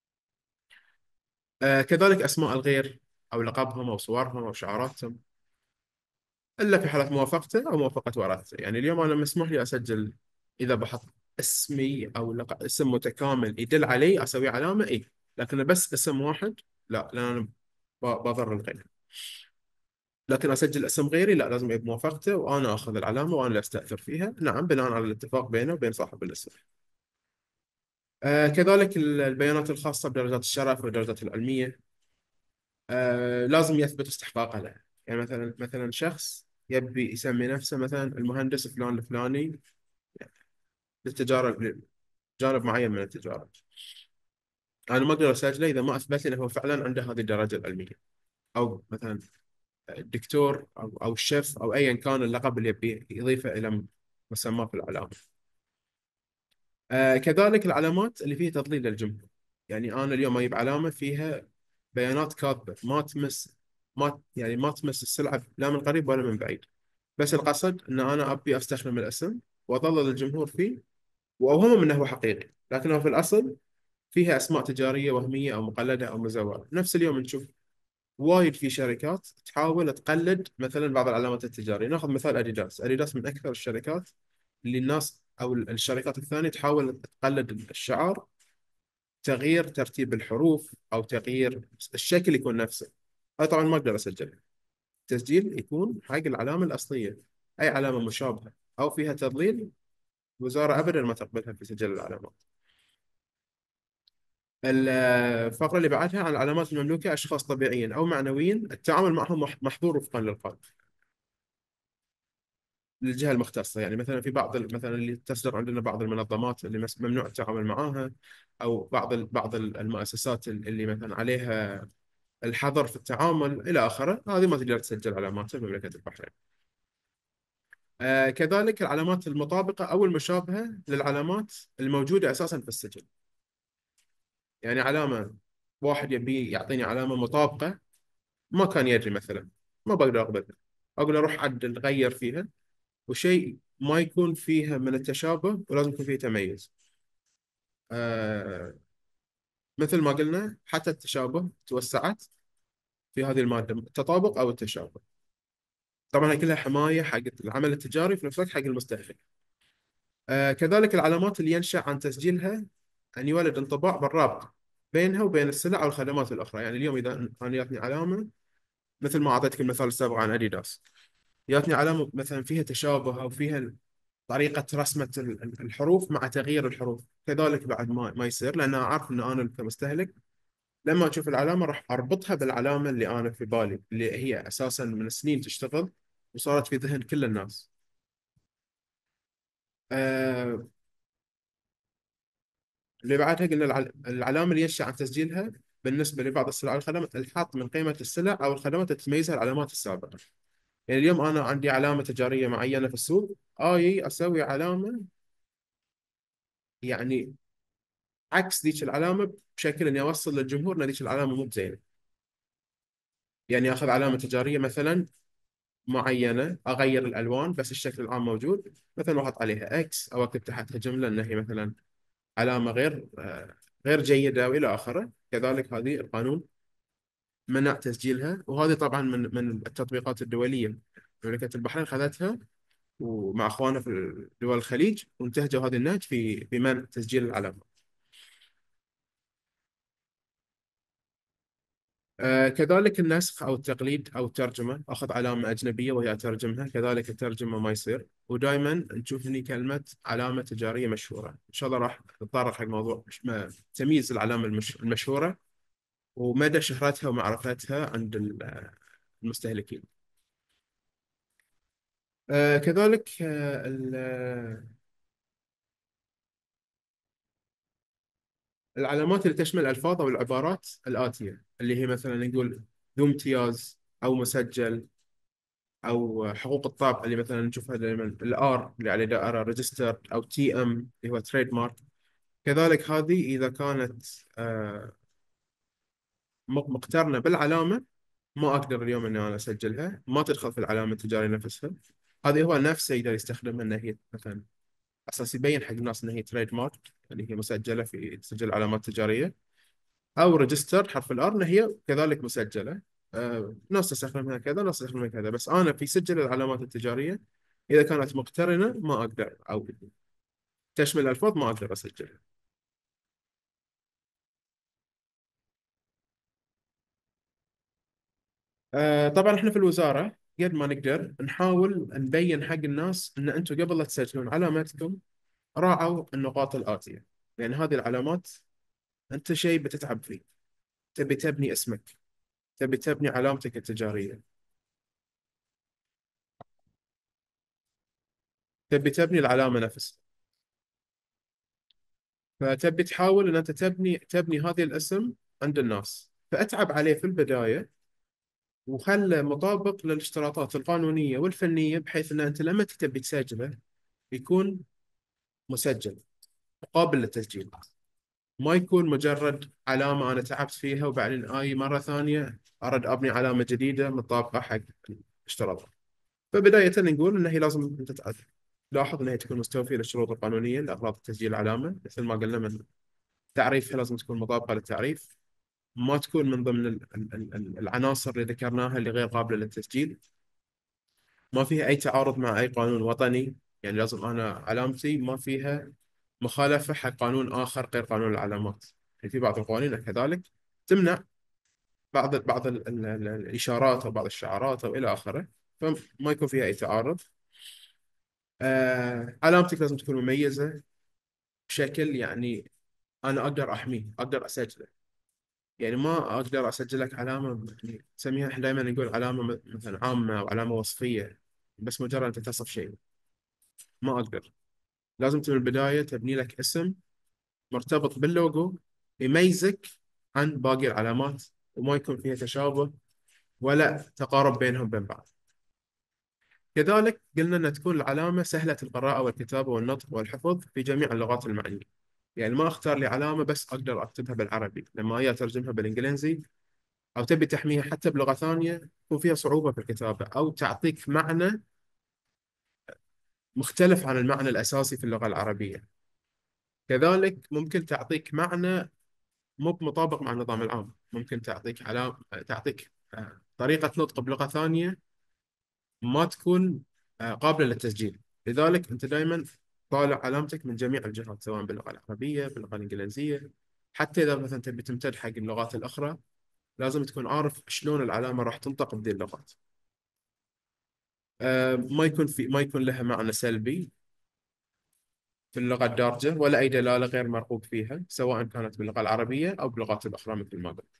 آه كذلك أسماء الغير أو لقبهم أو صورهم أو شعاراتهم، إلا في حالة موافقته أو موافقة ورثته. يعني اليوم أنا مسموح لي أسجل إذا بحط اسمي أو لق... اسم متكامل يدل علي أسوي علامة إيه، لكن بس اسم واحد لا، لأن أنا ب- بضر الغير. لكن أسجل اسم غيري لا، لازم يبقى بموافقته وأنا أخذ العلامة وأنا اللي أستأثر فيها، نعم بناء على الاتفاق بينه وبين صاحب الاسم. آه كذلك ال- البيانات الخاصة بدرجات الشرف والدرجات العلمية، آه لازم يثبت استحقاقه لها. يعني مثلا مثلا شخص يبي يسمي نفسه مثلا المهندس فلان الفلاني للتجارة، جانب معين من التجارة، أنا ما أقدر أسجله إذا ما أثبت لي أنه هو فعلا عنده هذه الدرجة العلمية، أو مثلا دكتور أو أو شيف أو أيا كان اللقب اللي يبي يضيفه إلى مسماه في العلامة. آه كذلك العلامات اللي فيها تضليل للجمهور، يعني أنا اليوم أجيب علامة فيها بيانات كاذبة ما تمس، ما يعني ما تمس السلعة لا من قريب ولا من بعيد، بس القصد أن أنا أبي أستخدم الاسم وأضلل الجمهور فيه وأوهمهم أنه هو حقيقي، لكنه في الأصل فيها اسماء تجاريه وهميه او مقلده او مزوره. نفس اليوم نشوف وايد في شركات تحاول تقلد مثلا بعض العلامات التجاريه، ناخذ مثال اديداس، اديداس من اكثر الشركات اللي الناس او الشركات الثانيه تحاول تقلد الشعار، تغيير ترتيب الحروف او تغيير الشكل يكون نفسه. هذا طبعا ما اقدر اسجله، التسجيل يكون حق العلامه الاصليه. اي علامه مشابهه او فيها تضليل الوزاره ابدا ما تقبلها في سجل العلامات. الفقرة اللي بعدها عن العلامات المملوكة أشخاص طبيعيين أو معنويين التعامل معهم مح- محظور وفقا للقانون للجهة المختصة. يعني مثلا في بعض ال- مثلا اللي تصدر عندنا بعض المنظمات اللي مس- ممنوع التعامل معها، أو بعض ال- بعض ال- المؤسسات اللي مثلا عليها الحظر في التعامل إلى آخره، هذه ما تقدر تسجل علاماتها في مملكة البحرين. آه كذلك العلامات المطابقة أو المشابهة للعلامات الموجودة أساسا في السجل، يعني علامة واحد يبي يعطيني علامة مطابقة ما كان يدري مثلا، ما بقدر أقبل. أقول أروح عدل غير فيها، وشيء ما يكون فيها من التشابه ولازم يكون فيه تميز. آه مثل ما قلنا حتى التشابه توسعت في هذه المادة، التطابق أو التشابه. طبعا هي كلها حماية حق العمل التجاري في نفس الوقت حق المستهلك. آه كذلك العلامات اللي ينشأ عن تسجيلها أن يولد انطباع بالرابط بينها وبين السلع أو الخدمات الأخرى. يعني اليوم إذا أنا جاتني علامة، مثل ما أعطيتك المثال السابق عن أديداس، جاتني علامة مثلا فيها تشابه أو فيها طريقة رسمة ال- ال- الحروف مع تغيير الحروف، كذلك بعد ما ما يصير، لأن أنا عارف أن أنا كمستهلك لما أشوف العلامة راح أربطها بالعلامة اللي أنا في بالي، اللي هي أساسا من سنين تشتغل وصارت في ذهن كل الناس. آه اللي بعدها قلنا العل- العلامة اللي ينشأ عن تسجيلها بالنسبة لبعض السلع والخدمات الحاط من قيمة السلع أو الخدمات اللي تميزها العلامات السابقة. يعني اليوم أنا عندي علامة تجارية معينة في السوق، آي أسوي علامة يعني عكس ذيك العلامة، بشكل إني أوصل للجمهور إن ذيك العلامة مو بزينة. يعني آخذ علامة تجارية مثلا معينة، أغير الألوان بس الشكل العام موجود، مثلا أحط عليها إكس أو أكتب تحتها جملة إن هي مثلا علامة غير آه، غير جيدة وإلى آخره. كذلك هذه القانون منع تسجيلها، وهذه طبعا من من التطبيقات الدولية. مملكة البحرين خذتها ومع اخوانها في دول الخليج، وانتهجوا هذا النهج في في منع تسجيل العلامة. آه كذلك النسخ او التقليد او الترجمة، اخذ علامة اجنبية وهي اترجمها، كذلك الترجمة ما يصير. ودائما نشوف هني كلمة علامة تجارية مشهورة، ان شاء الله راح نتطرق حق موضوع مش- ما- تمييز العلامة المش... المشهورة ومدى شهرتها ومعرفتها عند ال- المستهلكين. آه كذلك آه ال- العلامات اللي تشمل الألفاظ أو العبارات الآتية، اللي هي مثلا نقول ذو امتياز أو مسجل، أو حقوق الطابع اللي مثلا نشوفها دائما الآر اللي عليه دائرة ريجستر، أو تي إم اللي هو تريد مارك. كذلك هذه إذا كانت آه، م- مقترنة بالعلامة ما أقدر اليوم إني أنا أسجلها، ما تدخل في العلامة التجارية نفسها. هذه هو نفسه يقدر يستخدمها إن هي مثلا أساس يبين حق الناس إن هي تريد مارك، اللي هي مسجلة في تسجيل علامات تجارية، او ريجستر حرف الار هي كذلك مسجله. آه ناس تستخدمها كذا، ناس تستخدمها كذا، بس انا في سجل العلامات التجاريه اذا كانت مقترنه ما اقدر، او تشمل الفاظ ما اقدر اسجلها. آه طبعا احنا في الوزاره قد ما نقدر نحاول نبين حق الناس ان انتم قبل لا تسجلون علاماتكم راعوا النقاط الاتيه. يعني هذه العلامات انت شيء بتتعب فيه، تبي تبني اسمك، تبي تبني علامتك التجاريه، تبي تبني العلامه نفسها، فتبي تحاول ان انت تبني تبني هذه الاسم عند الناس، فاتعب عليه في البدايه وخله مطابق للاشتراطات القانونيه والفنيه، بحيث ان انت لما تبي تسجله يكون مسجل قابل للتسجيل، ما يكون مجرد علامه انا تعبت فيها وبعدين اي مره ثانيه ارد ابني علامه جديده مطابقه حق الاشتراطات. فبدايه نقول ان هي لازم انت تعرف- تلاحظ انها تكون مستوفيه للشروط القانونيه لاغراض تسجيل العلامه، مثل ما قلنا من تعريفها لازم تكون مطابقه للتعريف، ما تكون من ضمن ال- ال- ال- العناصر اللي ذكرناها اللي غير قابلة للتسجيل، ما فيها أي تعارض مع أي قانون وطني. يعني لازم أنا علامتي ما فيها مخالفة حق قانون آخر غير قانون العلامات. يعني في بعض القوانين كذلك تمنع بعض بعض ال- ال- ال- الإشارات أو بعض الشعارات أو إلى آخره، فما يكون فيها أي تعارض. آه علامتك لازم تكون مميزة بشكل يعني أنا أقدر أحميه، أقدر أسجله. يعني ما اقدر اسجل لك علامه يعني نسميها احنا دائما نقول علامه م- مثلا عامه او علامه وصفيه، بس مجرد انت تصف شيء، ما اقدر. لازم من البدايه تبني لك اسم مرتبط باللوجو يميزك عن باقي العلامات، وما يكون فيها تشابه ولا تقارب بينهم بين بعض. كذلك قلنا ان تكون العلامه سهله القراءه والكتابه والنطق والحفظ في جميع اللغات المعنيه. يعني ما اختار لي علامة بس اقدر اكتبها بالعربي، لما اجي اترجمها بالانجليزي او تبي تحميها حتى بلغة ثانية يكون فيها صعوبة في الكتابة، او تعطيك معنى مختلف عن المعنى الاساسي في اللغة العربية. كذلك ممكن تعطيك معنى مو مطابق مع النظام العام، ممكن تعطيك علامة، تعطيك آه، طريقة نطق بلغة ثانية ما تكون آه، قابلة للتسجيل. لذلك أنت دائما طالع علامتك من جميع الجهات، سواء باللغة العربية باللغة الإنجليزية. حتى إذا مثلا تبي تمتد حق اللغات الأخرى لازم تكون عارف شلون العلامة راح تنطق بذي اللغات. آه، ما يكون في ما يكون لها معنى سلبي في اللغة الدارجة، ولا أي دلالة غير مرغوب فيها، سواء كانت باللغة العربية أو باللغات الأخرى مثل ما قلت.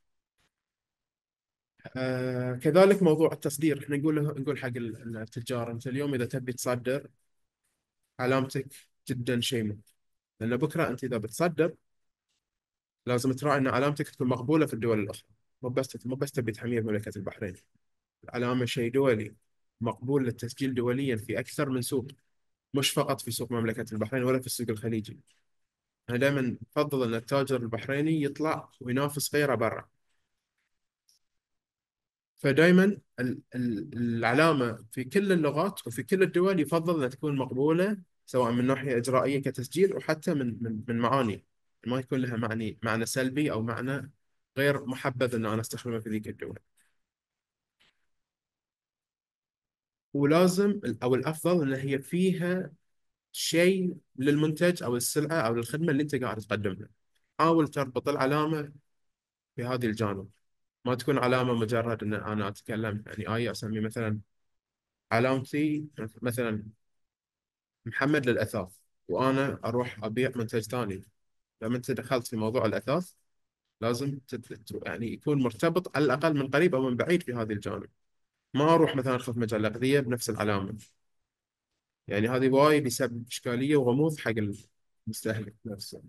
آه كذلك موضوع التصدير، احنا نقول له نقول حق التجار، انت اليوم اذا تبي تصدر علامتك جدا شيء مهم، لان بكره انت اذا بتصدر لازم تراعي ان علامتك تكون مقبوله في الدول الاخرى. مو بس مو بس تبي تحميها بمملكه البحرين، العلامه شيء دولي مقبول للتسجيل دوليا في اكثر من سوق، مش فقط في سوق مملكه البحرين ولا في السوق الخليجي. انا دائما افضل ان التاجر البحريني يطلع وينافس غيره برا. فدائما ال- ال- العلامة في كل اللغات وفي كل الدول يفضل أن تكون مقبولة، سواء من ناحية إجرائية كتسجيل، وحتى من من من معاني، ما يكون لها معني معنى سلبي أو معنى غير محبذ أن أنا أستخدمه في ذيك الدول. ولازم أو الأفضل أن هي فيها شيء للمنتج أو السلعة أو الخدمة اللي أنت قاعد تقدمها. حاول تربط العلامة بهذه الجانب، ما تكون علامة مجرد أن أنا أتكلم، يعني آي أسمي مثلا علامتي مثلا محمد للأثاث، وأنا أروح أبيع منتج ثاني. لما أنت دخلت في موضوع الأثاث لازم تت... يعني يكون مرتبط على الأقل من قريب أو من بعيد في هذه الجانب. ما أروح مثلا أخذ مجال أغذية بنفس العلامة، يعني هذه وايد يسبب إشكالية وغموض حق المستهلك نفسه.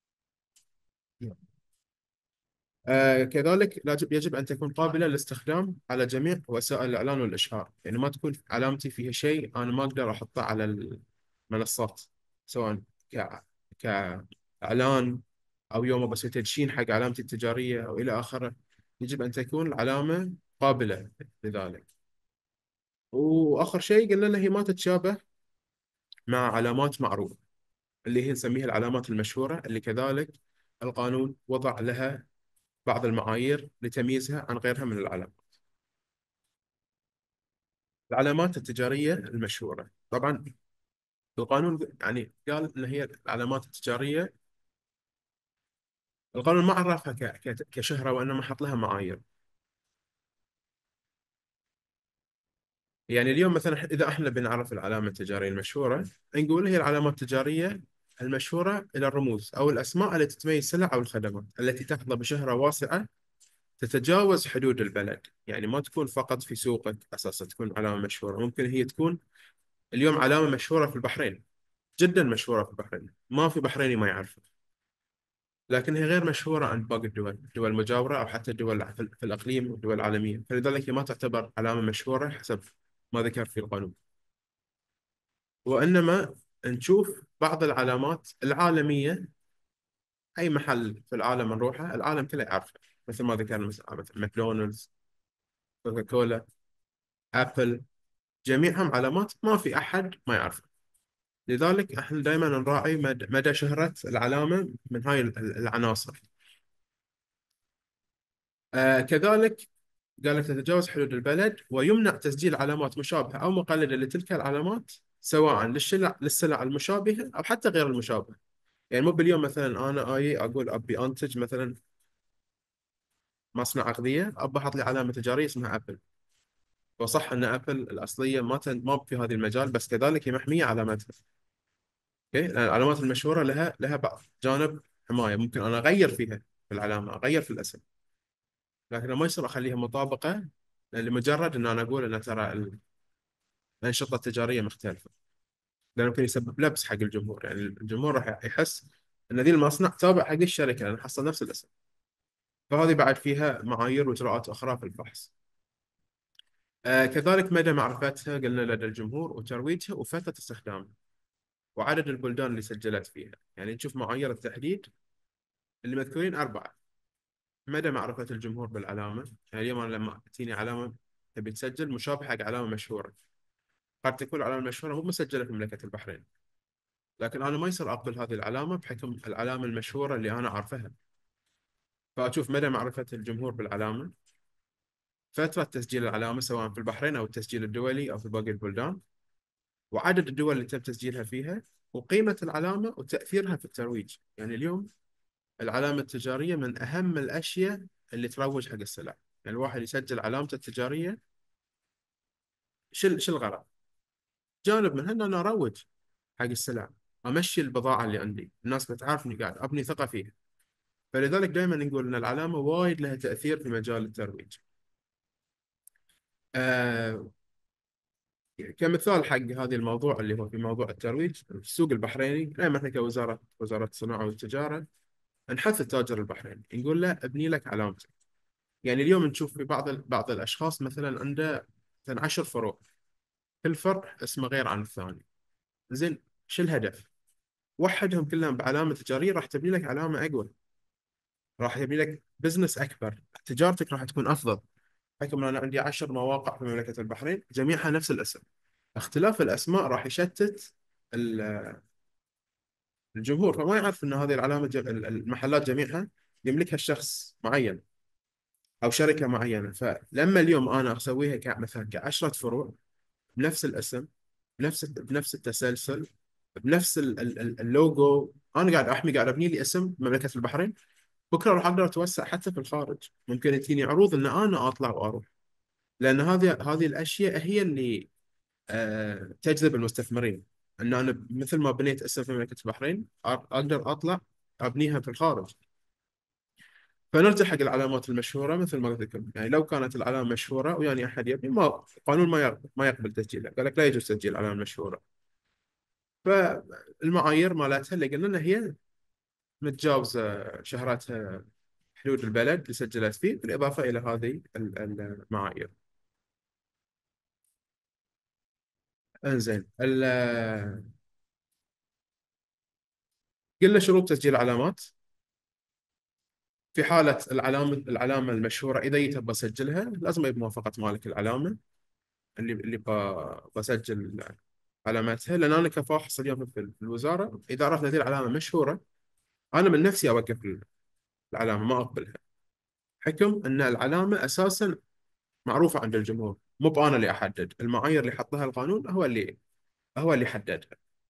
آه كذلك لاجب- يجب أن تكون قابلة للاستخدام على جميع وسائل الإعلان والإشهار، يعني ما تكون علامتي فيها شيء أنا ما أقدر أحطه على المنصات، سواء ك... كإعلان أو يوم بس تدشين حق علامتي التجارية أو إلى آخره. يجب أن تكون العلامة قابلة لذلك. وآخر شيء قلنا إن هي ما تتشابه مع علامات معروفة، اللي هي نسميها العلامات المشهورة، اللي كذلك القانون وضع لها بعض المعايير لتمييزها عن غيرها من العلامات. العلامات التجارية المشهورة طبعا القانون يعني قال ان هي العلامات التجارية، القانون ما عرفها ك- ك- كشهرة، وانما حط لها معايير. يعني اليوم مثلا اذا احنا بنعرف العلامة التجارية المشهورة، نقول هي العلامات التجارية المشهورة الى الرموز او الاسماء التي تميز السلع او الخدمات التي تحظى بشهرة واسعة تتجاوز حدود البلد. يعني ما تكون فقط في سوقك اساسا تكون علامة مشهورة، ممكن هي تكون اليوم علامة مشهورة في البحرين، جدا مشهورة في البحرين، ما في بحريني ما يعرفها، لكن هي غير مشهورة عند باقي الدول، الدول المجاورة أو حتى الدول في في الإقليم والدول العالمية، فلذلك هي ما تعتبر علامة مشهورة حسب ما ذكر في القانون. وإنما نشوف بعض العلامات العالمية، أي محل في العالم نروحه العالم كله يعرفه، مثل ما ذكرنا مثلا مثل ماكدونالدز، كوكاكولا، أبل، جميعهم علامات ما في أحد ما يعرفها. لذلك احنا دائما نراعي مد- مدى شهرة العلامة من هاي ال- العناصر. آه كذلك قال لك تتجاوز حدود البلد، ويمنع تسجيل علامات مشابهة أو مقلدة لتلك العلامات، سواء للسلع للسلع المشابهة أو حتى غير المشابهة. يعني مو باليوم مثلا أنا آي أقول أبي أنتج مثلا مصنع أغذية، أبى أحط لي علامة تجارية اسمها أبل. وصح أن أبل الأصلية ما تن... ما في هذا المجال، بس كذلك هي محمية علامتها. أوكي، لأن العلامات المشهورة لها لها بعض جانب حماية، ممكن أنا أغير فيها في العلامة، أغير في الاسم، لكن ما يصير أخليها مطابقة لمجرد أن أنا أقول أن ترى الأنشطة التجارية مختلفة، لأنه ممكن يسبب لبس حق الجمهور. يعني الجمهور راح يحس أن ذي المصنع تابع حق الشركة لأن حصل نفس الاسم. فهذه بعد فيها معايير وإجراءات أخرى في الفحص. آه كذلك مدى معرفتها قلنا لدى الجمهور، وترويجها، وفترة استخدامها. وعدد البلدان اللي سجلت فيها. يعني نشوف معايير التحديد اللي مذكورين أربعة: مدى معرفة الجمهور بالعلامة. يعني اليوم أنا لما تجيني علامة تبي تسجل مشابهة حق علامة مشهورة، قد تكون العلامة المشهورة مو مسجلة في مملكة البحرين، لكن أنا ما يصير أقبل هذه العلامة بحكم العلامة المشهورة اللي أنا أعرفها. فأشوف مدى معرفة الجمهور بالعلامة، فترة تسجيل العلامة سواء في البحرين أو التسجيل الدولي أو في باقي البلدان، وعدد الدول اللي تم تسجيلها فيها، وقيمة العلامة وتأثيرها في الترويج. يعني اليوم العلامة التجارية من أهم الأشياء اللي تروج حق السلع. يعني الواحد يسجل علامته التجارية، شو شو الغرض؟ جانب منها ان انا اروج حق السلع، امشي البضاعه اللي عندي، الناس بتعرفني قاعد ابني ثقه فيها. فلذلك دائما نقول ان العلامه وايد لها تاثير في مجال الترويج. آه كمثال حق هذا الموضوع اللي هو في موضوع الترويج في السوق البحريني، دائما احنا كوزاره وزاره الصناعه والتجاره نحث التاجر البحريني، نقول له ابني لك علامتك. يعني اليوم نشوف في بعض ال- بعض الاشخاص مثلا عنده مثلا عشر فروع، كل فرع اسمه غير عن الثاني. زين، شو الهدف؟ وحدهم كلهم بعلامه تجاريه، راح تبني لك علامه اقوى، راح يبني لك بزنس اكبر، تجارتك راح تكون افضل. حكم انا عندي عشر مواقع في مملكه البحرين جميعها نفس الاسم، اختلاف الاسماء راح يشتت ال- الجمهور، فما يعرف ان هذه العلامه ج- المحلات جميعها يملكها شخص معين او شركه معينه. فلما اليوم انا اسويها ك- مثلا كعشره فروع بنفس الاسم، بنفس بنفس التسلسل، بنفس ال- ال- ال- اللوجو، انا قاعد احمي، قاعد ابني لي اسم مملكه البحرين. بكره راح اقدر اتوسع حتى في الخارج، ممكن تجيني عروض ان انا اطلع واروح، لان هذه هذه الاشياء هي اللي آه تجذب المستثمرين. ان انا مثل ما بنيت اسم في مملكه البحرين، أ- اقدر اطلع ابنيها في الخارج. فنرجع حق العلامات المشهوره، مثل ما قلت لكم، يعني لو كانت العلامه مشهوره ويعني احد يبني، ما القانون ما يقبل ما يقبل تسجيلها، قال لك لا يجوز تسجيل العلامه المشهوره. فالمعايير مالتها اللي قلنا إن هي متجاوزه شهرتها حدود البلد اللي سجلت فيه، بالاضافه الى هذه ال- المعايير. انزين، ال- قلنا شروط تسجيل العلامات. في حالة العلامة العلامة المشهورة، إذا جيت بسجلها لازم يبقى بموافقة مالك العلامة اللي اللي ب- بسجل علامتها. لأن أنا كفاحص اليوم في الوزارة، إذا عرفنا هذه العلامة مشهورة، أنا من نفسي أوقف العلامة، ما أقبلها، حكم أن العلامة أساسا معروفة عند الجمهور، مو بأنا اللي أحدد. المعايير اللي حطها القانون هو اللي هو اللي حددها.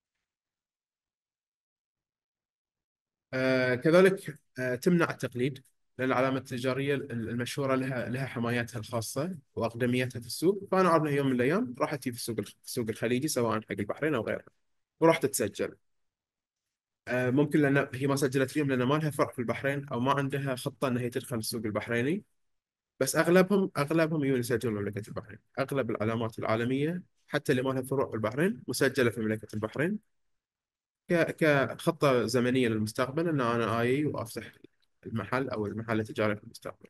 آه كذلك آه تمنع التقليد، لأن العلامة التجارية المشهورة لها لها حماياتها الخاصة وأقدميتها في السوق. فأنا أعرف إنها يوم من الأيام راح تجي في السوق في السوق الخليجي سواء حق البحرين أو غيره، وراح تتسجل. آه ممكن لأن هي ما سجلت فيهم لأن ما لها فرع في البحرين أو ما عندها خطة أن هي تدخل السوق البحريني. بس أغلبهم أغلبهم يجون يسجلون مملكة البحرين. أغلب العلامات العالمية حتى اللي ما لها فروع في البحرين مسجلة في مملكة البحرين، ك- كخطة زمنية للمستقبل ان انا اجي وافتح المحل او المحل التجاري في المستقبل.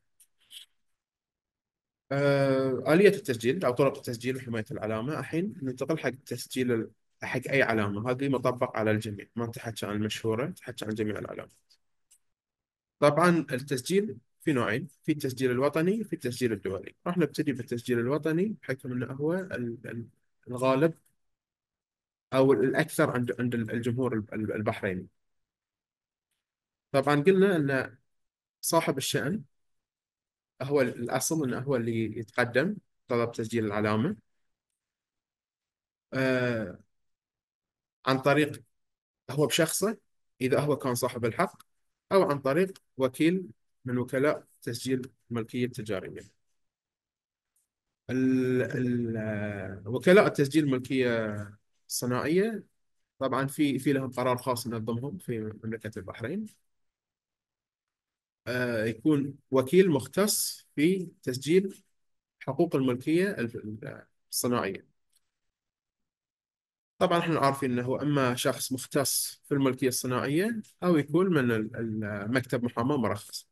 آه، آلية التسجيل او طرق التسجيل وحماية العلامة. الحين ننتقل حق تسجيل ال- حق اي علامة، هذه مطبق على الجميع، ما تحكي عن المشهورة، تحكي عن جميع العلامات. طبعا التسجيل في نوعين: في التسجيل الوطني وفي التسجيل الدولي. راح نبتدي بالتسجيل الوطني بحكم انه هو ال- ال- الغالب او الاكثر عند عند الجمهور الب- البحريني. طبعا قلنا ان صاحب الشأن هو الأصل أنه هو اللي يتقدم طلب تسجيل العلامة، آه عن طريق هو بشخصه إذا هو كان صاحب الحق، أو عن طريق وكيل من وكلاء تسجيل الملكية التجارية. ال ال آه، وكلاء التسجيل الملكية الصناعية طبعا في في لهم قرار خاص ينظمهم في مملكة البحرين. آه يكون وكيل مختص في تسجيل حقوق الملكية الصناعية. طبعا احنا عارفين انه هو اما شخص مختص في الملكيه الصناعيه او يكون من ال- ال- مكتب محاماه مرخص.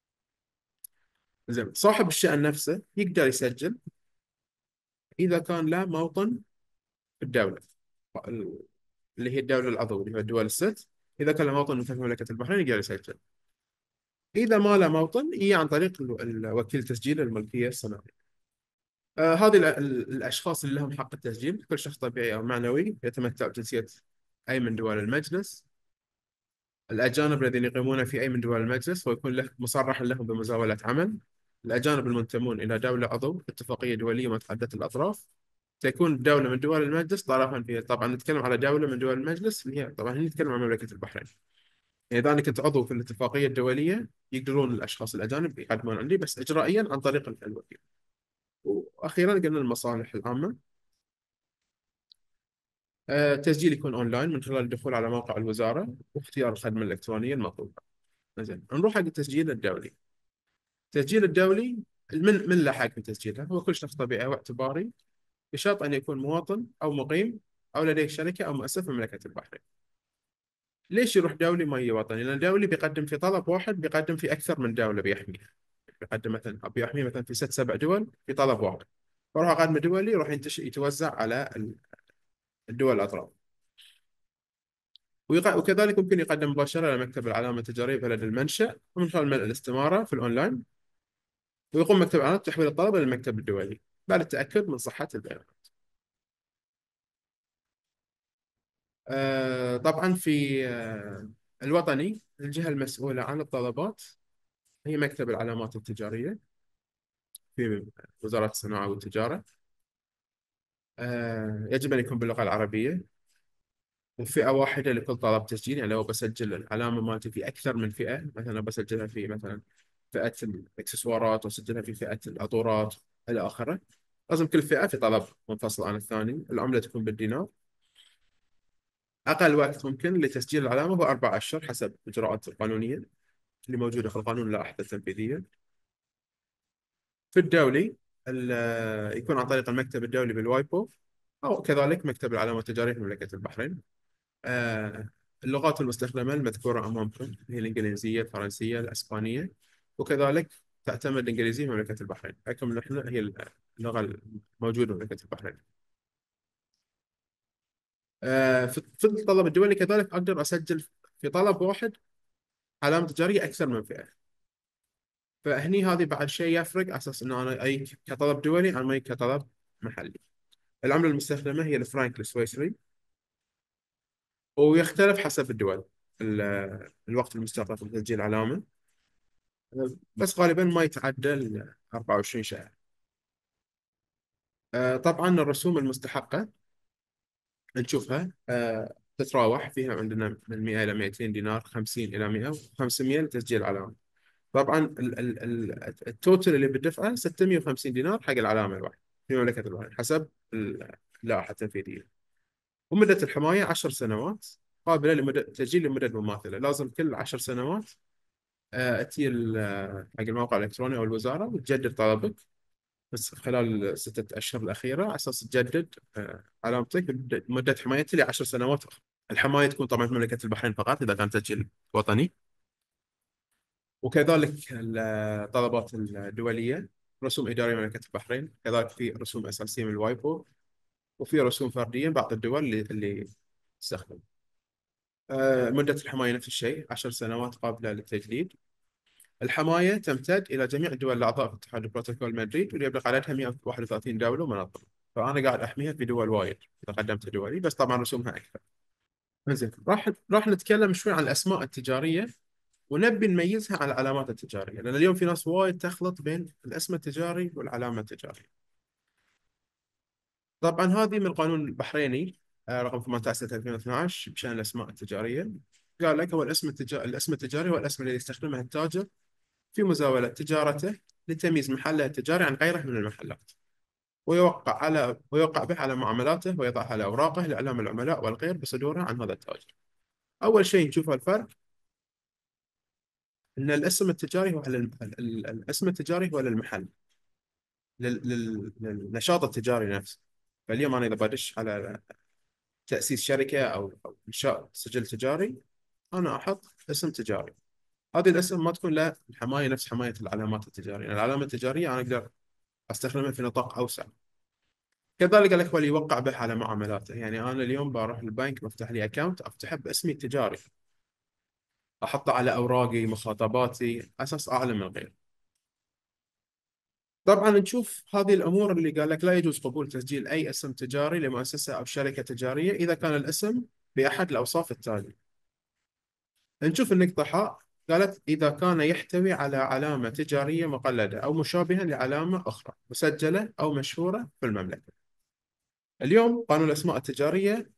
زين، صاحب الشأن نفسه يقدر يسجل اذا كان له موطن في الدوله. اللي هي الدولة العضو اللي هو الدول الست. إذا كان له موطن في مملكة البحرين يقدر يسجل. إذا ما له موطن هي عن طريق ال- ال- وكيل تسجيل الملكية الصناعية. آه هذه ال- ال- الأشخاص اللي لهم حق التسجيل، كل شخص طبيعي أو معنوي يتمتع بجنسية أي من دول المجلس. الأجانب الذين يقيمون في أي من دول المجلس ويكون له مصرح لهم بمزاولة عمل. الأجانب المنتمون إلى دولة عضو اتفاقية دولية متعددة الأطراف، تكون دولة من دول المجلس طرفا فيها. طبعا نتكلم على دولة من دول المجلس اللي هي طبعا هنا نتكلم عن مملكة البحرين. يعني إذا أنا كنت عضو في الاتفاقية الدولية يقدرون الأشخاص الأجانب يقدمون عندي، بس إجرائيا عن طريق الوكيل. وأخيرا قلنا المصالح العامة. آه، التسجيل يكون أونلاين من خلال الدخول على موقع الوزارة واختيار الخدمة الإلكترونية المطلوبة. زين، نروح حق التسجيل الدولي. التسجيل الدولي، من من له حق في تسجيله؟ هو كل شخص طبيعي واعتباري، بشرط أن يكون مواطن أو مقيم أو لديه شركة أو مؤسسة في مملكة البحرين. ليش يروح دولي ما يجي وطني؟ لأن الدولي بيقدم في طلب واحد بيقدم في أكثر من دولة بيحميها. بيقدم مثلا بيحمي مثلا في ست سبع دول في طلب واحد. فراح أقدم دولي يروح ينتشر يتوزع على ال- الدول الأطراف. ويق- وكذلك ممكن يقدم مباشرة إلى مكتب العلامة التجارية في بلد المنشأ ومن خلال ملء الاستمارة في الأونلاين. ويقوم مكتب العلامة بتحويل الطلب إلى المكتب الدولي بعد التأكد من صحة البيانات. آه، طبعا في آه، الوطني، الجهة المسؤولة عن الطلبات هي مكتب العلامات التجارية في وزارة الصناعة والتجارة. آه، يجب أن يكون باللغة العربية، وفئة واحدة لكل طلب تسجيل. يعني لو بسجل العلامة مالتي في أكثر من فئة، مثلا بسجلها في مثلا فئة الإكسسوارات وأسجلها في فئة العطورات إلى آخره، لازم كل فئة في طلب منفصل عن الثاني. العملة تكون بالدينار. أقل وقت ممكن لتسجيل العلامة هو أربع أشهر حسب الإجراءات القانونية اللي موجودة في القانون اللائحة التنفيذية. في الدولي ال- يكون عن طريق المكتب الدولي بالوايبو، أو كذلك مكتب العلامة التجارية في مملكة البحرين. آه، اللغات المستخدمة المذكورة أمامكم هي الإنجليزية، الفرنسية، الإسبانية، وكذلك تعتمد الإنجليزية في مملكة البحرين، حكم نحن هي اللغة الموجودة في مملكة البحرين. آه، في في الطلب الدولي كذلك أقدر أسجل في طلب واحد علامة تجارية أكثر من فئة. فهني هذه بعد شيء يفرق على أساس أنه أنا أي كطلب دولي عن ما كطلب محلي. العملة المستخدمة هي الفرنك السويسري، ويختلف حسب الدول ال- الوقت المستغرق لتسجيل علامة، بس غالبا ما يتعدى ال أربعة وعشرين شهر. آه، طبعا الرسوم المستحقة نشوفها آه، تتراوح فيها عندنا من مئة إلى مئتين دينار، خمسين إلى مئة، و500 لتسجيل علامة. طبعا ال- ال- ال- التوتل اللي بدفعه ستمئة وخمسين دينار حق العلامة الواحدة في مملكة البحرين حسب اللائحة التنفيذية. ومدة الحماية عشر سنوات قابلة لمدة تسجيل لمدد مماثلة. لازم كل عشر سنوات آه، تجي ال- آه، حق الموقع الإلكتروني أو الوزارة وتجدد طلبك، بس خلال الستة أشهر الأخيرة على أساس تجدد آه، علامتك مدة مدة حمايتها لعشر سنوات أخرى. الحماية تكون طبعا في مملكة البحرين فقط إذا كان تسجيل وطني. وكذلك الطلبات الدولية، رسوم إدارية مملكة البحرين، كذلك في رسوم أساسية من الوايبو، وفي رسوم فردية بعض الدول اللي اللي تستخدم. آه، مدة الحماية نفس الشيء عشر سنوات قابلة للتجديد. الحماية تمتد إلى جميع الدول الأعضاء في اتحاد بروتوكول مدريد، واللي يبلغ عددها مئة وواحد وثلاثين دولة ومنظمة. فأنا قاعد أحميها في دول وايد إذا قدمت دولي، بس طبعا رسومها أكثر. زين، راح راح نتكلم شوي عن الأسماء التجارية، ونبي نميزها عن العلامات التجارية، لأن اليوم في ناس وايد تخلط بين الاسم التجاري والعلامة التجارية. طبعا هذه من القانون البحريني آه، رقم ثمانية عشر ألفين واثناشر بشأن الأسماء التجارية. قال لك هو الاسم التجاري الاسم التجاري هو الاسم الذي يستخدمه التاجر في مزاولة تجارته لتمييز محله التجاري عن غيره من المحلات، ويوقع على ويوقع به على معاملاته، ويضعها على أوراقه لإعلام العملاء والغير بصدورها عن هذا التاجر. أول شيء نشوف الفرق، أن الاسم التجاري هو على الم- ال- ال- الاسم التجاري هو للمحل، لل- لل- للنشاط التجاري نفسه. فاليوم أنا إذا بدش على تأسيس شركة أو أو إنشاء سجل تجاري، أنا أحط اسم تجاري. هذه الاسم ما تكون له حماية نفس حماية العلامات التجارية. يعني العلامة التجارية أنا أقدر أستخدمها في نطاق أوسع. كذلك الأخوة اللي يوقع به على معاملاته. يعني أنا اليوم بروح البنك بفتح لي أكاونت، أفتحه باسمي التجاري، أحطه على أوراقي مخاطباتي أساس أعلم الغير. طبعا نشوف هذه الأمور اللي قال لك لا يجوز قبول تسجيل أي اسم تجاري لمؤسسة أو شركة تجارية إذا كان الاسم بأحد الأوصاف التالية. نشوف النقطة حاء، قالت إذا كان يحتوي على علامة تجارية مقلدة أو مشابهة لعلامة أخرى مسجلة أو مشهورة في المملكة. اليوم قانون الأسماء التجارية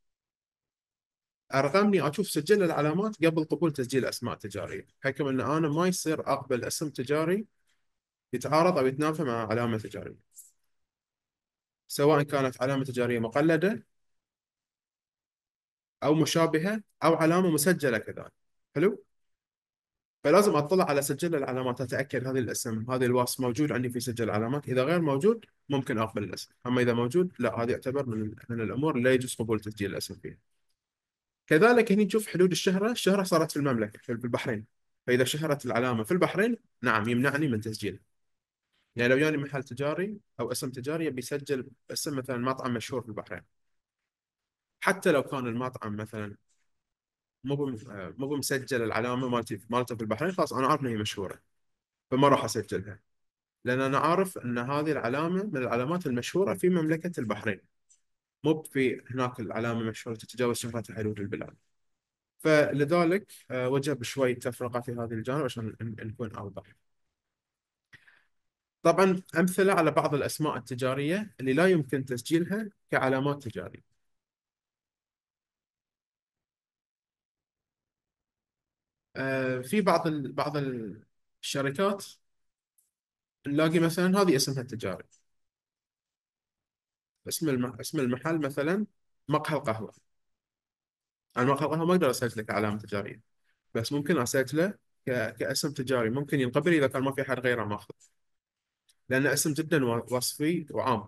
أرغمني أشوف سجل العلامات قبل قبول تسجيل أسماء تجارية، حكم أن أنا ما يصير أقبل اسم تجاري يتعارض أو يتنافى مع علامة تجارية، سواء كانت علامة تجارية مقلدة أو مشابهة أو علامة مسجلة كذلك. حلو. فلازم اطلع على سجل العلامات، اتاكد هذه الاسم هذه الوصف موجود عندي في سجل العلامات. اذا غير موجود ممكن اقبل الاسم، اما اذا موجود لا، هذه يعتبر من من الامور اللي لا يجوز قبول تسجيل الاسم فيها. كذلك هنا نشوف حدود الشهره. الشهره صارت في المملكه في البحرين، فاذا شهرت العلامه في البحرين نعم يمنعني من تسجيلها. يعني لو جاني محل تجاري او اسم تجاري بيسجل اسم مثلا مطعم مشهور في البحرين، حتى لو كان المطعم مثلا مو بم- آه، مو بمسجل العلامه مالتي مالته في البحرين، خلاص انا عارف انها هي مشهوره فما راح اسجلها، لأن أنا عارف أن هذه العلامة من العلامات المشهورة في مملكة البحرين، مو في هناك العلامة مشهورة تتجاوز شهرة حدود البلاد. فلذلك آه، وجب شوي تفرقة في هذه الجانب عشان ن- نكون أوضح. طبعا أمثلة على بعض الأسماء التجارية اللي لا يمكن تسجيلها كعلامات تجارية. آه، في بعض ال... بعض الشركات نلاقي مثلا هذه اسمها التجاري، اسم الم... اسم المحل مثلا مقهى القهوة. أنا مقهى القهوة ما أقدر أسجله كعلامة تجارية، بس ممكن اسجله ك... كاسم تجاري، ممكن ينقبل اذا كان ما في حد غيره ماخذ، لانه اسم جدا و- وصفي وعام.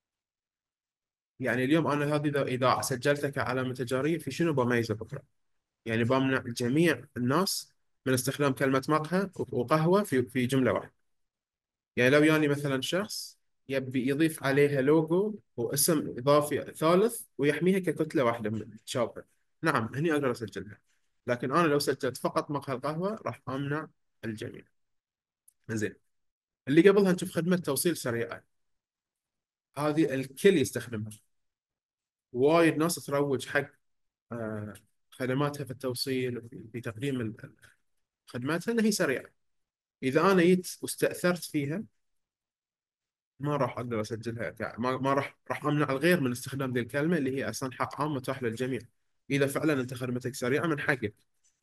يعني اليوم انا هذه اذا إذا سجلته كعلامه تجاريه في شنو بميزه بكره؟ يعني بمنع جميع الناس من استخدام كلمه مقهى وقهوه في في جمله واحده. يعني لو ياني مثلا شخص يبي يضيف عليها لوجو واسم اضافي ثالث ويحميها ككتله واحده متشابهه، نعم هني اقدر اسجلها. لكن انا لو سجلت فقط مقهى القهوه راح امنع الجميع. زين. اللي قبلها نشوف خدمة توصيل سريعة، هذه الكل يستخدمها. وايد ناس تروج حق آه، خدماتها في التوصيل وفي في تقديم ال- خدماتها انها هي سريعة. اذا انا جيت واستأثرت فيها ما راح اقدر اسجلها كع- ما ما راح راح امنع الغير من استخدام ذي الكلمة اللي هي اصلا حق عام متاح للجميع. اذا فعلا انت خدمتك سريعة من حقك.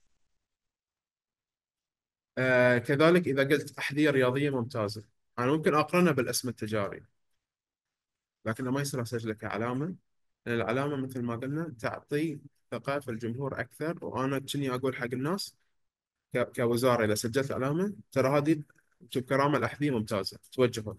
آه كذلك اذا قلت احذية رياضية ممتازة، انا ممكن اقرنها بالاسم التجاري لكن ما يصير اسجله كعلامة، لأن العلامة مثل ما قلنا تعطي ثقة في الجمهور أكثر. وأنا كني أقول حق الناس ك- كوزارة إذا سجلت علامة ترى هذه تجيب كرامة الأحذية ممتازة توجهه.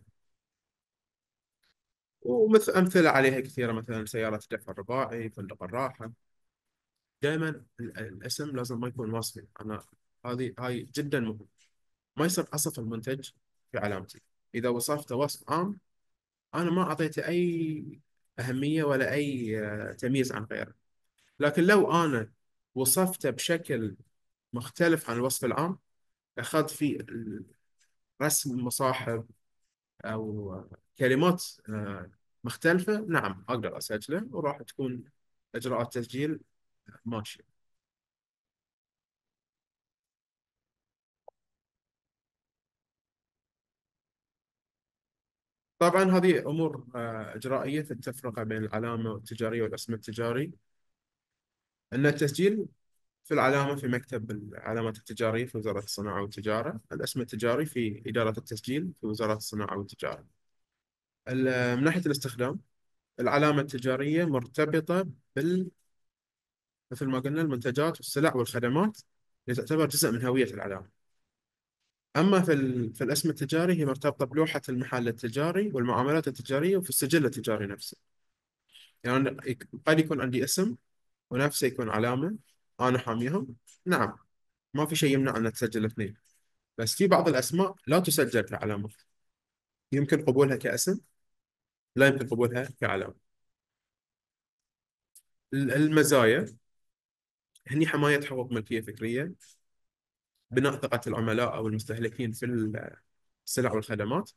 ومثل أمثلة عليها كثيرة، مثلا سيارة دفع رباعي، فندق الراحة. دائما ال- الاسم لازم ما يكون وصفي. أنا هذه هاي جدا مهم. ما يصير أصف المنتج في علامتي. إذا وصفته وصف عام أنا ما أعطيته أي أهمية ولا أي آه، تمييز عن غيره. لكن لو أنا وصفته بشكل مختلف عن الوصف العام، أخذت فيه رسم مصاحب أو كلمات آه، مختلفة، نعم أقدر أسجله وراح تكون إجراءات تسجيل ماشية. طبعا هذه أمور آه، إجرائية في التفرقة بين العلامة التجارية والاسم التجاري. أن التسجيل في العلامة في مكتب العلامات التجارية في وزارة الصناعة والتجارة، الاسم التجاري في إدارة التسجيل في وزارة الصناعة والتجارة. ال- من ناحية الاستخدام، العلامة التجارية مرتبطة بال مثل ما قلنا المنتجات والسلع والخدمات اللي تعتبر جزء من هوية العلامة. أما في ال... في الاسم التجاري هي مرتبطة بلوحة المحل التجاري والمعاملات التجارية وفي السجل التجاري نفسه. يعني يك- قد يكون عندي اسم ونفسه يكون علامة أنا حاميهم، نعم ما في شيء يمنع أن تسجل الاثنين. بس في بعض الأسماء لا تسجل كعلامة، يمكن قبولها كاسم لا يمكن قبولها كعلامة. ال- المزايا هني حماية حقوق ملكية فكرية، بناء ثقة العملاء أو المستهلكين في السلع والخدمات.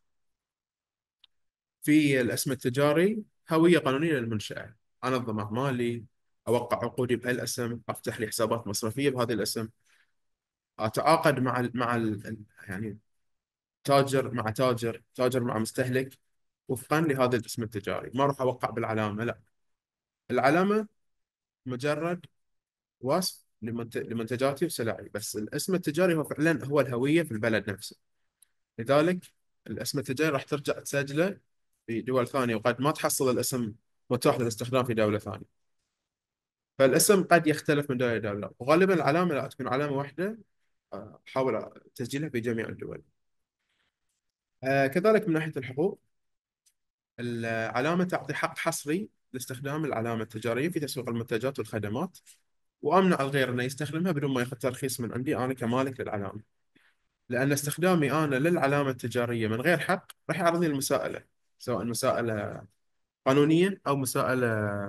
في الاسم التجاري هوية قانونية للمنشأة، أنظم أعمالي، أوقع عقودي بهذا الاسم، أفتح لي حسابات مصرفية بهذا الاسم، أتعاقد مع ال مع ال يعني تاجر مع تاجر، تاجر مع مستهلك، وفقا لهذا الاسم التجاري. ما أروح أوقع بالعلامة، لا. العلامة مجرد وصف لمنت- لمنتجاتي وسلعي، بس الاسم التجاري هو فعلا هو الهوية في البلد نفسه. لذلك الاسم التجاري راح ترجع تسجله في دول ثانية، وقد ما تحصل الاسم متاح للاستخدام في دولة ثانية. فالاسم قد يختلف من دولة إلى دولة، وغالبا العلامة لا تكون علامة واحدة. آه، أحاول تسجيلها في جميع الدول. آه، كذلك من ناحية الحقوق، العلامة تعطي حق حصري لاستخدام العلامة التجارية في تسويق المنتجات والخدمات، وأمنع الغير أنه يستخدمها بدون ما ياخذ ترخيص من عندي أنا كمالك للعلامة. لأن استخدامي أنا للعلامة التجارية من غير حق راح يعرضني للمساءلة، سواء مساءلة قانونية أو مساءلة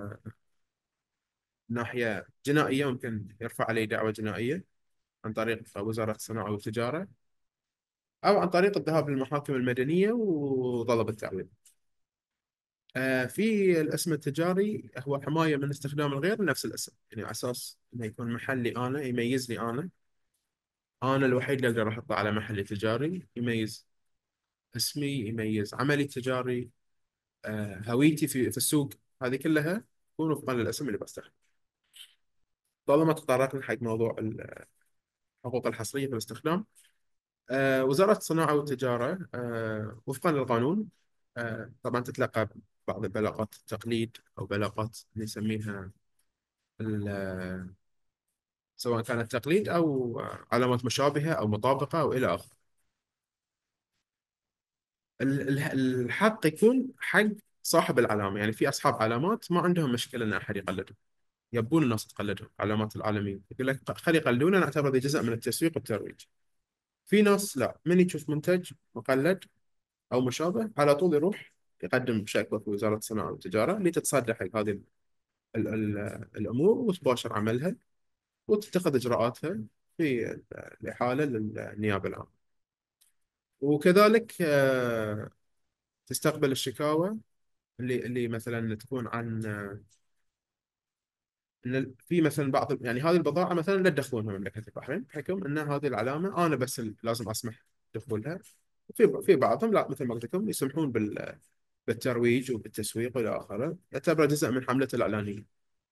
ناحية جنائية، ممكن يرفع علي دعوى جنائية عن طريق وزارة الصناعة والتجارة، أو عن طريق الذهاب للمحاكم المدنية وطلب التعويض. آه، في الاسم التجاري هو حماية من استخدام الغير لنفس الاسم، يعني على أساس إنه يكون محلي أنا، يميزني أنا. أنا الوحيد اللي أقدر أحطه على محلي تجاري، يميز اسمي، يميز عملي التجاري، آه، هويتي في في السوق. هذه كلها تكون وفقا للاسم اللي بستخدمه. طالما تطرقنا حق موضوع الحقوق الحصرية في الاستخدام، آه، وزارة الصناعة والتجارة آه، وفقا للقانون آه، طبعا تتلقى بعض البلاغات التقليد أو بلاغات نسميها ال- سواء كانت تقليد أو علامات مشابهة أو مطابقة أو إلى آخره. ال- ال- الحق يكون حق صاحب العلامة. يعني في أصحاب علامات ما عندهم مشكلة أن أحد يقلدهم، يبون الناس تقلدهم، علامات العالمية، يقول لك خلي يقلدونا نعتبر هذه جزء من التسويق والترويج. في ناس لا، من يشوف منتج مقلد او مشابه على طول يروح يقدم شكوى في وزاره الصناعه والتجاره لتتصدى حق هذه ال ال ال الامور، وتباشر عملها وتتخذ اجراءاتها في الاحاله للنيابه العامه. وكذلك آه، تستقبل الشكاوى اللي اللي مثلا تكون عن آه، ان في مثلا بعض، يعني هذه البضاعه مثلا لا تدخلونها مملكه البحرين بحكم ان هذه العلامه انا بس اللي لازم اسمح دخولها. وفي في بعضهم لا، مثل ما قلت لكم، يسمحون بال بالترويج وبالتسويق والى اخره، يعتبر جزء من حملته الاعلانيه.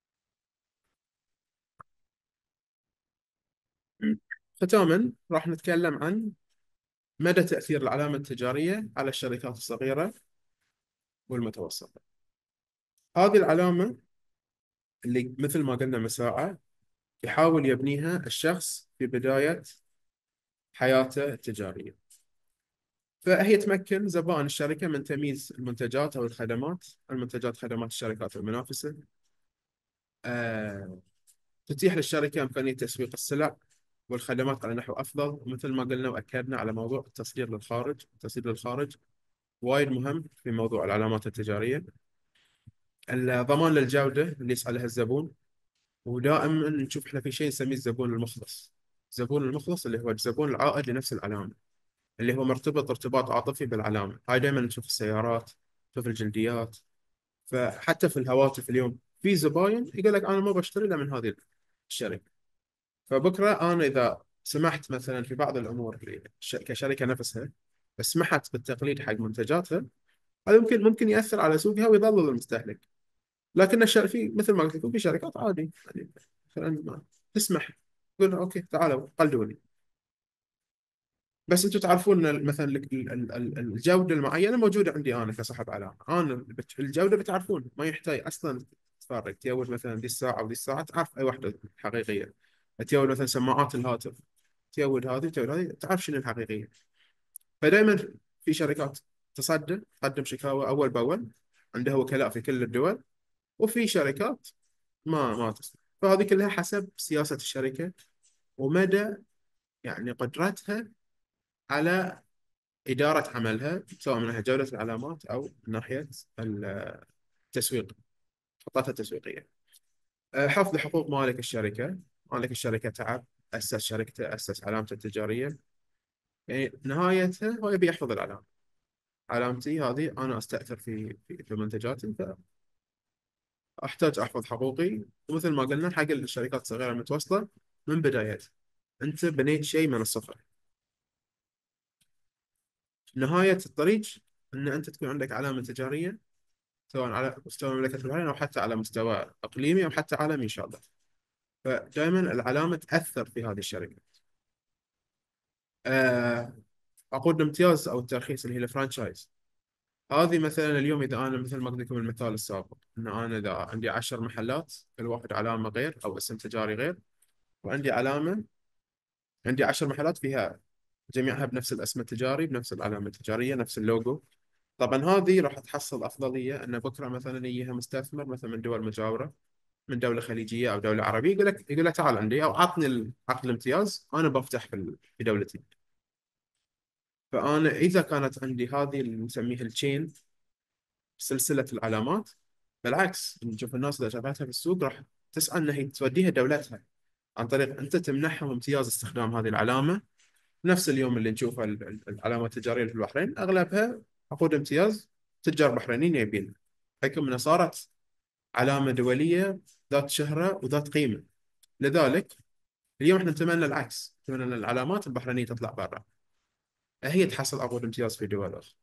ختاما راح نتكلم عن مدى تاثير العلامه التجاريه على الشركات الصغيره والمتوسطه. هذه العلامه اللي مثل ما قلنا مساعة يحاول يبنيها الشخص في بدايه حياته التجاريه. فهي تمكن زبائن الشركه من تمييز المنتجات او الخدمات، المنتجات خدمات الشركات المنافسه. آه، تتيح للشركه امكانيه تسويق السلع والخدمات على نحو أفضل. ومثل ما قلنا وأكدنا على موضوع التصدير للخارج، التصدير للخارج وايد مهم في موضوع العلامات التجارية. الضمان للجودة اللي يسألها الزبون، ودائما نشوف احنا في شيء نسميه الزبون المخلص. الزبون المخلص اللي هو الزبون العائد لنفس العلامة، اللي هو مرتبط ارتباط عاطفي بالعلامة. هاي دائما نشوف السيارات، نشوف الجلديات، فحتى في الهواتف اليوم في زباين يقول لك أنا ما بشتري إلا من هذه الشركة. فبكره انا اذا سمحت مثلا في بعض الامور اللي ش- كشركه نفسها، سمحت بالتقليد حق منتجاتها، هذا ممكن ممكن ياثر على سوقها ويضلل المستهلك. لكن الشر في مثل ما قلت لكم في شركات عادي يعني مثلا ما تسمح، تقول اوكي تعالوا قلدوني. بس انتم تعرفون ان مثلا ال- ال- ال- الجوده المعينه موجوده عندي انا كصاحب علامه. انا بت- الجوده بتعرفون، ما يحتاج اصلا تفرق. تجود مثلا ذي الساعه وذي الساعه تعرف اي واحده حقيقيه. تجود مثلا سماعات الهاتف، تجود هذه تجود هذه تعرف شنو الحقيقيه. فدائما في شركات تصدى تقدم شكاوى اول باول، عندها وكلاء في كل الدول. وفي شركات ما ما تسمح. فهذه كلها حسب سياسه الشركه ومدى يعني قدرتها على إدارة عملها سواء من ناحية جودة العلامات أو من ناحية التسويق، خطتها التسويقية. آه، حفظ حقوق مالك الشركة. مالك الشركة تعب، أسس شركته، أسس علامته التجارية، يعني نهايتها هو يبي يحفظ العلامة. علامتي هذه أنا أستأثر في في في منتجاتي، فأحتاج أحفظ حقوقي. ومثل ما قلنا حق الشركات الصغيرة المتوسطة، من بدايتها أنت بنيت شيء من الصفر. نهاية الطريق أن أنت تكون عندك علامة تجارية، سواء على مستوى مملكة البحرين أو حتى على مستوى إقليمي أو حتى عالمي إن شاء الله. فدائما العلامة تأثر في هذه الشركة. آه، عقود الامتياز أو الترخيص اللي هي الفرانشايز، هذه مثلا اليوم إذا أنا مثل ما قلت لكم المثال السابق، أن أنا إذا عندي عشر محلات، كل واحد علامة غير أو اسم تجاري غير، وعندي علامة، عندي عشر محلات فيها جميعها بنفس الاسم التجاري، بنفس العلامة التجارية، نفس اللوجو. طبعا هذه راح تحصل أفضلية أن بكرة مثلا يجيها مستثمر مثلا من دول مجاورة، من دولة خليجية أو دولة عربية، يقول لك يقول لك تعال عندي أو عطني عقد الامتياز، أنا بفتح في ال- في دولتي. فأنا إذا كانت عندي هذه اللي نسميها التشين، سلسلة العلامات، بالعكس نشوف الناس إذا شافتها في السوق راح تسعى أن هي توديها دولتها، عن طريق أنت تمنحهم امتياز استخدام هذه العلامة. نفس اليوم اللي نشوف ال- ال- العلامة التجارية في البحرين أغلبها عقود امتياز تجار بحرينيين يبين، حكم أنها صارت علامة دولية ذات شهرة وذات قيمة. لذلك اليوم احنا نتمنى العكس، نتمنى ان العلامات البحرينيه تطلع برا، هي تحصل عقود امتياز في دول اخرى.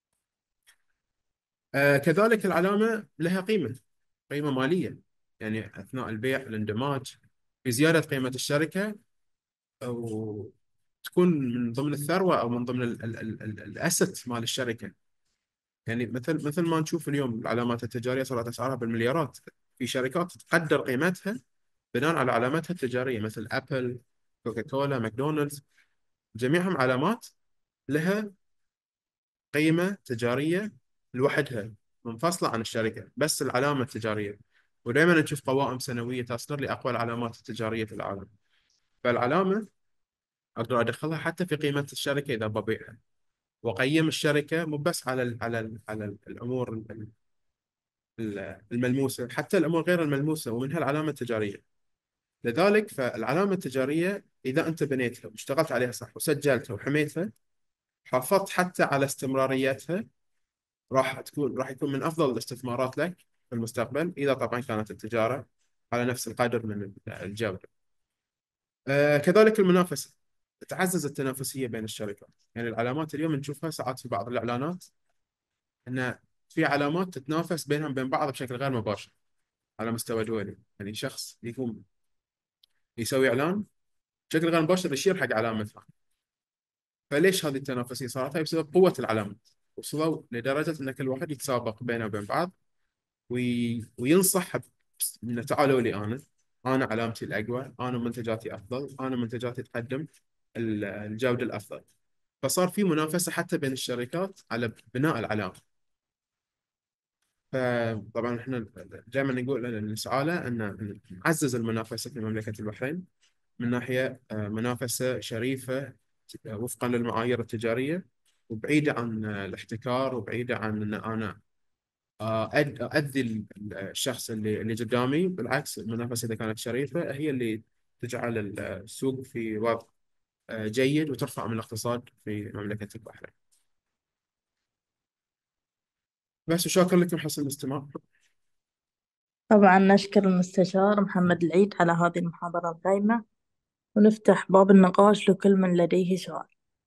آه كذلك العلامه لها قيمه، قيمه ماليه، يعني اثناء البيع، الاندماج، في زياده قيمه الشركه، او تكون من ضمن الثروه او من ضمن ال- ال- ال- ال- الاسست مال الشركه. يعني مثل مثل ما نشوف اليوم العلامات التجاريه صارت اسعارها بالمليارات، في شركات تقدر قيمتها بناء على علاماتها التجاريه مثل ابل، كوكاكولا، ماكدونالدز، جميعهم علامات لها قيمة تجارية لوحدها، منفصلة عن الشركة، بس العلامة التجارية. ودائما نشوف قوائم سنوية تصدر لأقوى العلامات التجارية في العالم. فالعلامة أقدر أدخلها حتى في قيمة الشركة إذا ببيعها، وأقيم الشركة مو بس على ال على ال على ال الأمور ال- ال- الملموسة، حتى الأمور غير الملموسة ومنها العلامة التجارية. لذلك فالعلامة التجارية إذا أنت بنيتها واشتغلت عليها صح وسجلتها وحميتها، حافظت حتى على استمراريتها، راح تكون راح يكون من افضل الاستثمارات لك في المستقبل، اذا طبعا كانت التجاره على نفس القدر من الجوده. آه كذلك المنافسه، تعزز التنافسيه بين الشركات. يعني العلامات اليوم نشوفها ساعات في بعض الاعلانات ان في علامات تتنافس بينهم بين بعض بشكل غير مباشر على مستوى دولي، يعني شخص يقوم يسوي اعلان بشكل غير مباشر يشير حق علامه ثانيه. فليش هذه التنافسيه صارت؟ هاي بسبب قوه العلامات، وصلوا لدرجه ان كل واحد يتسابق بينه وبين بعض، وي... وينصح ب- انه تعالوا لي انا، انا علامتي الاقوى، انا منتجاتي افضل، انا منتجاتي تقدم ال- الجوده الافضل. فصار في منافسه حتى بين الشركات على بناء العلامه. فطبعا احنا دائما نقول ان نسعى له ان نعزز المنافسه في مملكه البحرين من ناحيه آه، منافسه شريفه آه، وفقا للمعايير التجاريه، وبعيده عن آه، الاحتكار، وبعيده عن ان انا آه، أد- أذي ال- ال- الشخص اللي اللي قدامي. بالعكس المنافسة إذا كانت شريفة هي اللي تجعل ال- السوق في وضع آه، جيد، وترفع من الاقتصاد في مملكة البحرين. بس وشاكر لكم حسن الاستماع. طبعا نشكر المستشار محمد العيد على هذه المحاضرة القيمة، ونفتح باب النقاش لكل من لديه سؤال.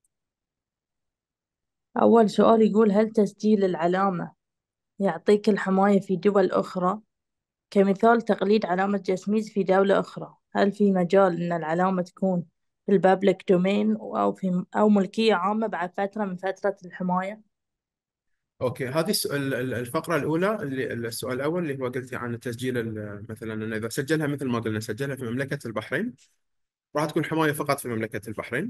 أول سؤال يقول: هل تسجيل العلامة يعطيك الحماية في دول أخرى؟ كمثال تقليد علامة جسميز في دولة أخرى، هل في مجال أن العلامة تكون في البابليك دومين أو في أو ملكية عامة بعد فترة من فترة الحماية؟ أوكي، هذه السؤال الفقرة الأولى، اللي السؤال الأول اللي هو قلتي عن تسجيل ال- مثلا أنه إذا سجلها مثل ما قلنا سجلها في مملكة البحرين، راح تكون حماية فقط في مملكة البحرين.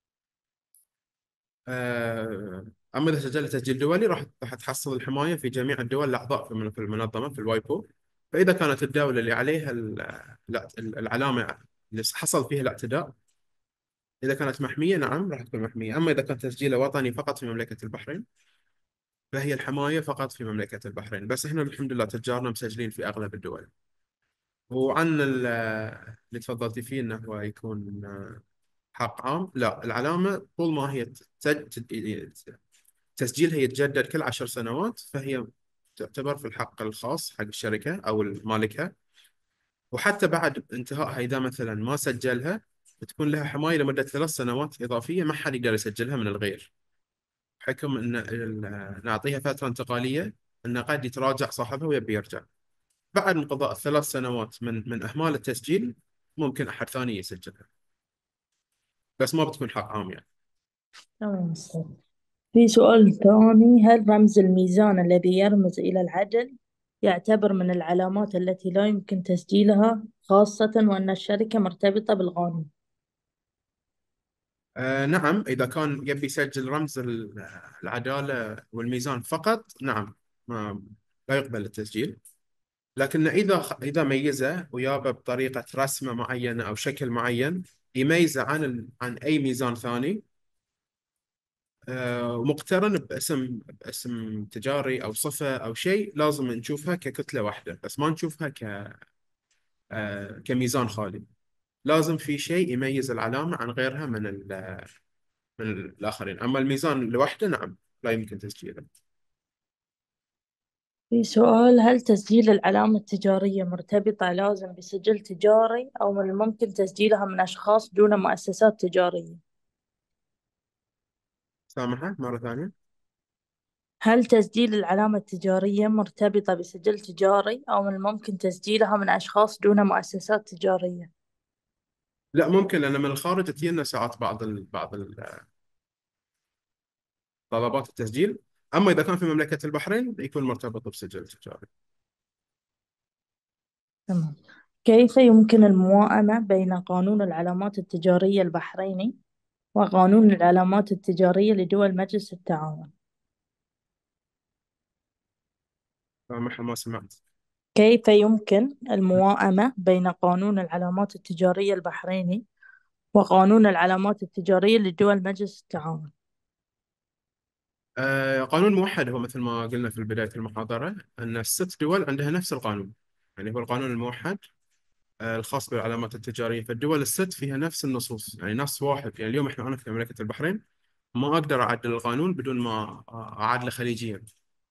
آه، أما إذا سجلت تسجيل دولي راح راح تحصل الحماية في جميع الدول الأعضاء في في المنظمة في الوايبو. فإذا كانت الدولة اللي عليها ال- لا- العلامة اللي حصل فيها الاعتداء إذا كانت محمية نعم راح تكون محمية. أما إذا كان تسجيله وطني فقط في مملكة البحرين، فهي الحماية فقط في مملكة البحرين. بس إحنا الحمد لله تجارنا مسجلين في أغلب الدول. وعن ال- اللي تفضلتي فيه انه هو يكون حق عام، لا، العلامه طول ما هي تسج- تسجيلها يتجدد كل عشر سنوات، فهي تعتبر في الحق الخاص حق الشركه او مالكها. وحتى بعد انتهائها اذا مثلا ما سجلها، تكون لها حمايه لمده ثلاث سنوات اضافيه، ما حد يقدر يسجلها من الغير، حكم ان ال- نعطيها فتره انتقاليه، انه قد يتراجع صاحبها ويبي يرجع. بعد انقضاء الثلاث سنوات من من إهمال التسجيل، ممكن أحد ثاني يسجلها، بس ما بتكون حق عام يعني. تمام أستاذ. في سؤال ثاني: هل رمز الميزان الذي يرمز إلى العدل يعتبر من العلامات التي لا يمكن تسجيلها، خاصة وأن الشركة مرتبطة بالقانون؟ آه نعم، إذا كان يبي يسجل رمز ال- العدالة والميزان فقط، نعم، ما لا يقبل التسجيل. لكن إذا خ- إذا ميزه ويابه بطريقة رسمة معينة أو شكل معين يميزه عن ال- عن أي ميزان ثاني، آه، ومقترن باسم باسم تجاري أو صفة أو شيء، لازم نشوفها ككتلة واحدة، بس ما نشوفها ك آه، كميزان خالي. لازم في شيء يميز العلامة عن غيرها من ال- من الآخرين. أما الميزان لوحده نعم لا يمكن تسجيله. في سؤال: هل تسجيل العلامة التجارية مرتبطة لازم بسجل تجاري، أو من الممكن تسجيلها من أشخاص دون مؤسسات تجارية؟ سامحة مرة ثانية. هل تسجيل العلامة التجارية مرتبطة بسجل تجاري، أو من الممكن تسجيلها من أشخاص دون مؤسسات تجارية؟ لا ممكن، لأن من الخارج تجينا ساعات بعض ال... بعض طلبات التسجيل. أما إذا كان في مملكة البحرين يكون مرتبط بسجل تجاري. تمام. كيف يمكن الموائمة بين قانون العلامات التجارية البحريني وقانون العلامات التجارية لدول مجلس التعاون؟ سامحة ما سمعت. كيف يمكن الموائمة بين قانون العلامات التجارية البحريني وقانون العلامات التجارية لدول مجلس التعاون؟ آه قانون موحد، هو مثل ما قلنا في بداية المحاضرة أن الست دول عندها نفس القانون. يعني هو القانون الموحد آه، الخاص بالعلامات التجارية، فالدول الست فيها نفس النصوص، يعني نص واحد. يعني اليوم احنا أنا في مملكة البحرين ما أقدر أعدل القانون بدون ما أعادله خليجيا.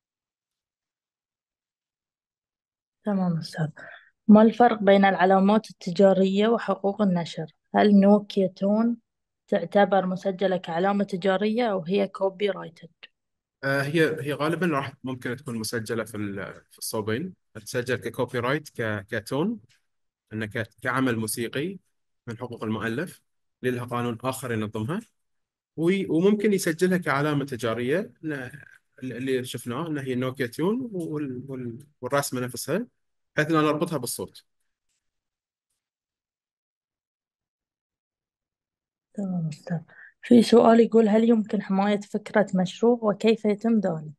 تمام أستاذ. ما الفرق بين العلامات التجارية وحقوق النشر؟ هل نوكيا تون تعتبر مسجلة كعلامة تجارية أو هي كوبي رايتد؟ آه، هي هي غالبا راح ممكن تكون مسجلة في ال- في الصوبين، تسجل ككوبي رايت، ك كتون، انه ك- كعمل موسيقي من حقوق المؤلف، اللي لها قانون آخر ينظمها. وي- وممكن يسجلها كعلامة تجارية، إنه- اللي شفناه انه هي نوكيا تون وال- وال- والرسمة نفسها، بحيث ان نربطها بالصوت. تمام أستاذ. في سؤال يقول: هل يمكن حماية فكرة مشروع وكيف يتم ذلك؟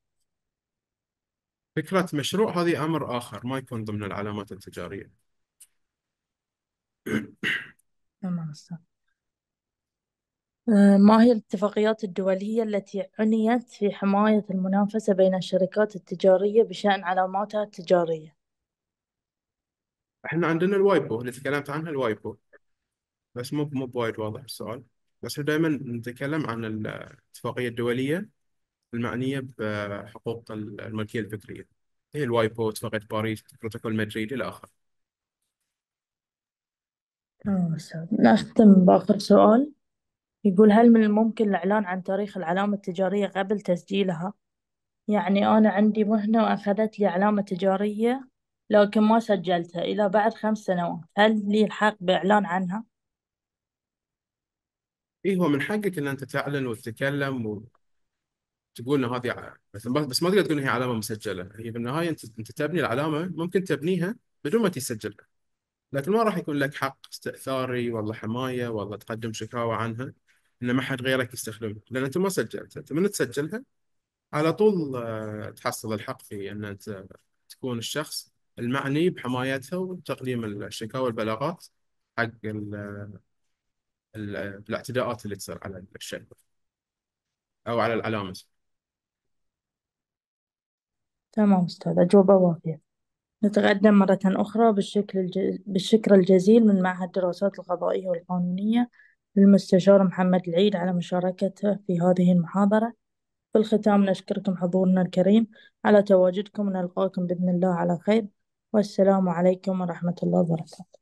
فكرة مشروع هذه أمر آخر ما يكون ضمن العلامات التجارية. تمام أستاذ. آه، ما هي الاتفاقيات الدولية التي عنيت في حماية المنافسة بين الشركات التجارية بشأن علاماتها التجارية؟ احنا عندنا الوايبو اللي تكلمت عنها، الوايبو، بس مو مو بوايد واضح السؤال. بس دائما نتكلم عن الاتفاقية الدولية المعنية بحقوق الملكية الفكرية، هي الوايبو، اتفاقية باريس، بروتوكول مدريد إلى آخره. تمام أستاذ. نختم بآخر سؤال. يقول: هل من الممكن الإعلان عن تاريخ العلامة التجارية قبل تسجيلها؟ يعني أنا عندي مهنة وأخذت لي علامة تجارية لكن ما سجلتها إلى بعد خمس سنوات، هل لي الحق بإعلان عنها؟ إيه، هو من حقك إن أنت تعلن وتتكلم وتقول إن هذه ع- بس بس ما تقدر تقول إن هي علامة مسجلة. هي بالنهاية أنت أنت تبني العلامة، ممكن تبنيها بدون ما تسجلها، لكن ما راح يكون لك حق استئثاري والله حماية والله تقدم شكاوى عنها إن ما حد غيرك يستخدمها، لأن أنت ما سجلتها. أنت من تسجلها على طول آه، تحصل الحق في أن أنت تكون الشخص المعني بحمايتها وتقديم الشكاوى والبلاغات حق ال- ال- الاعتداءات اللي تصير على الشركة أو على العلامة. تمام أستاذ، أجوبة وافية. نتقدم مرة أخرى بالشكل الج... بالشكر الجزيل من معهد الدراسات القضائية والقانونية للمستشار محمد العيد على مشاركته في هذه المحاضرة. في الختام نشكركم حضورنا الكريم على تواجدكم، ونلقاكم بإذن الله على خير، والسلام عليكم ورحمة الله وبركاته.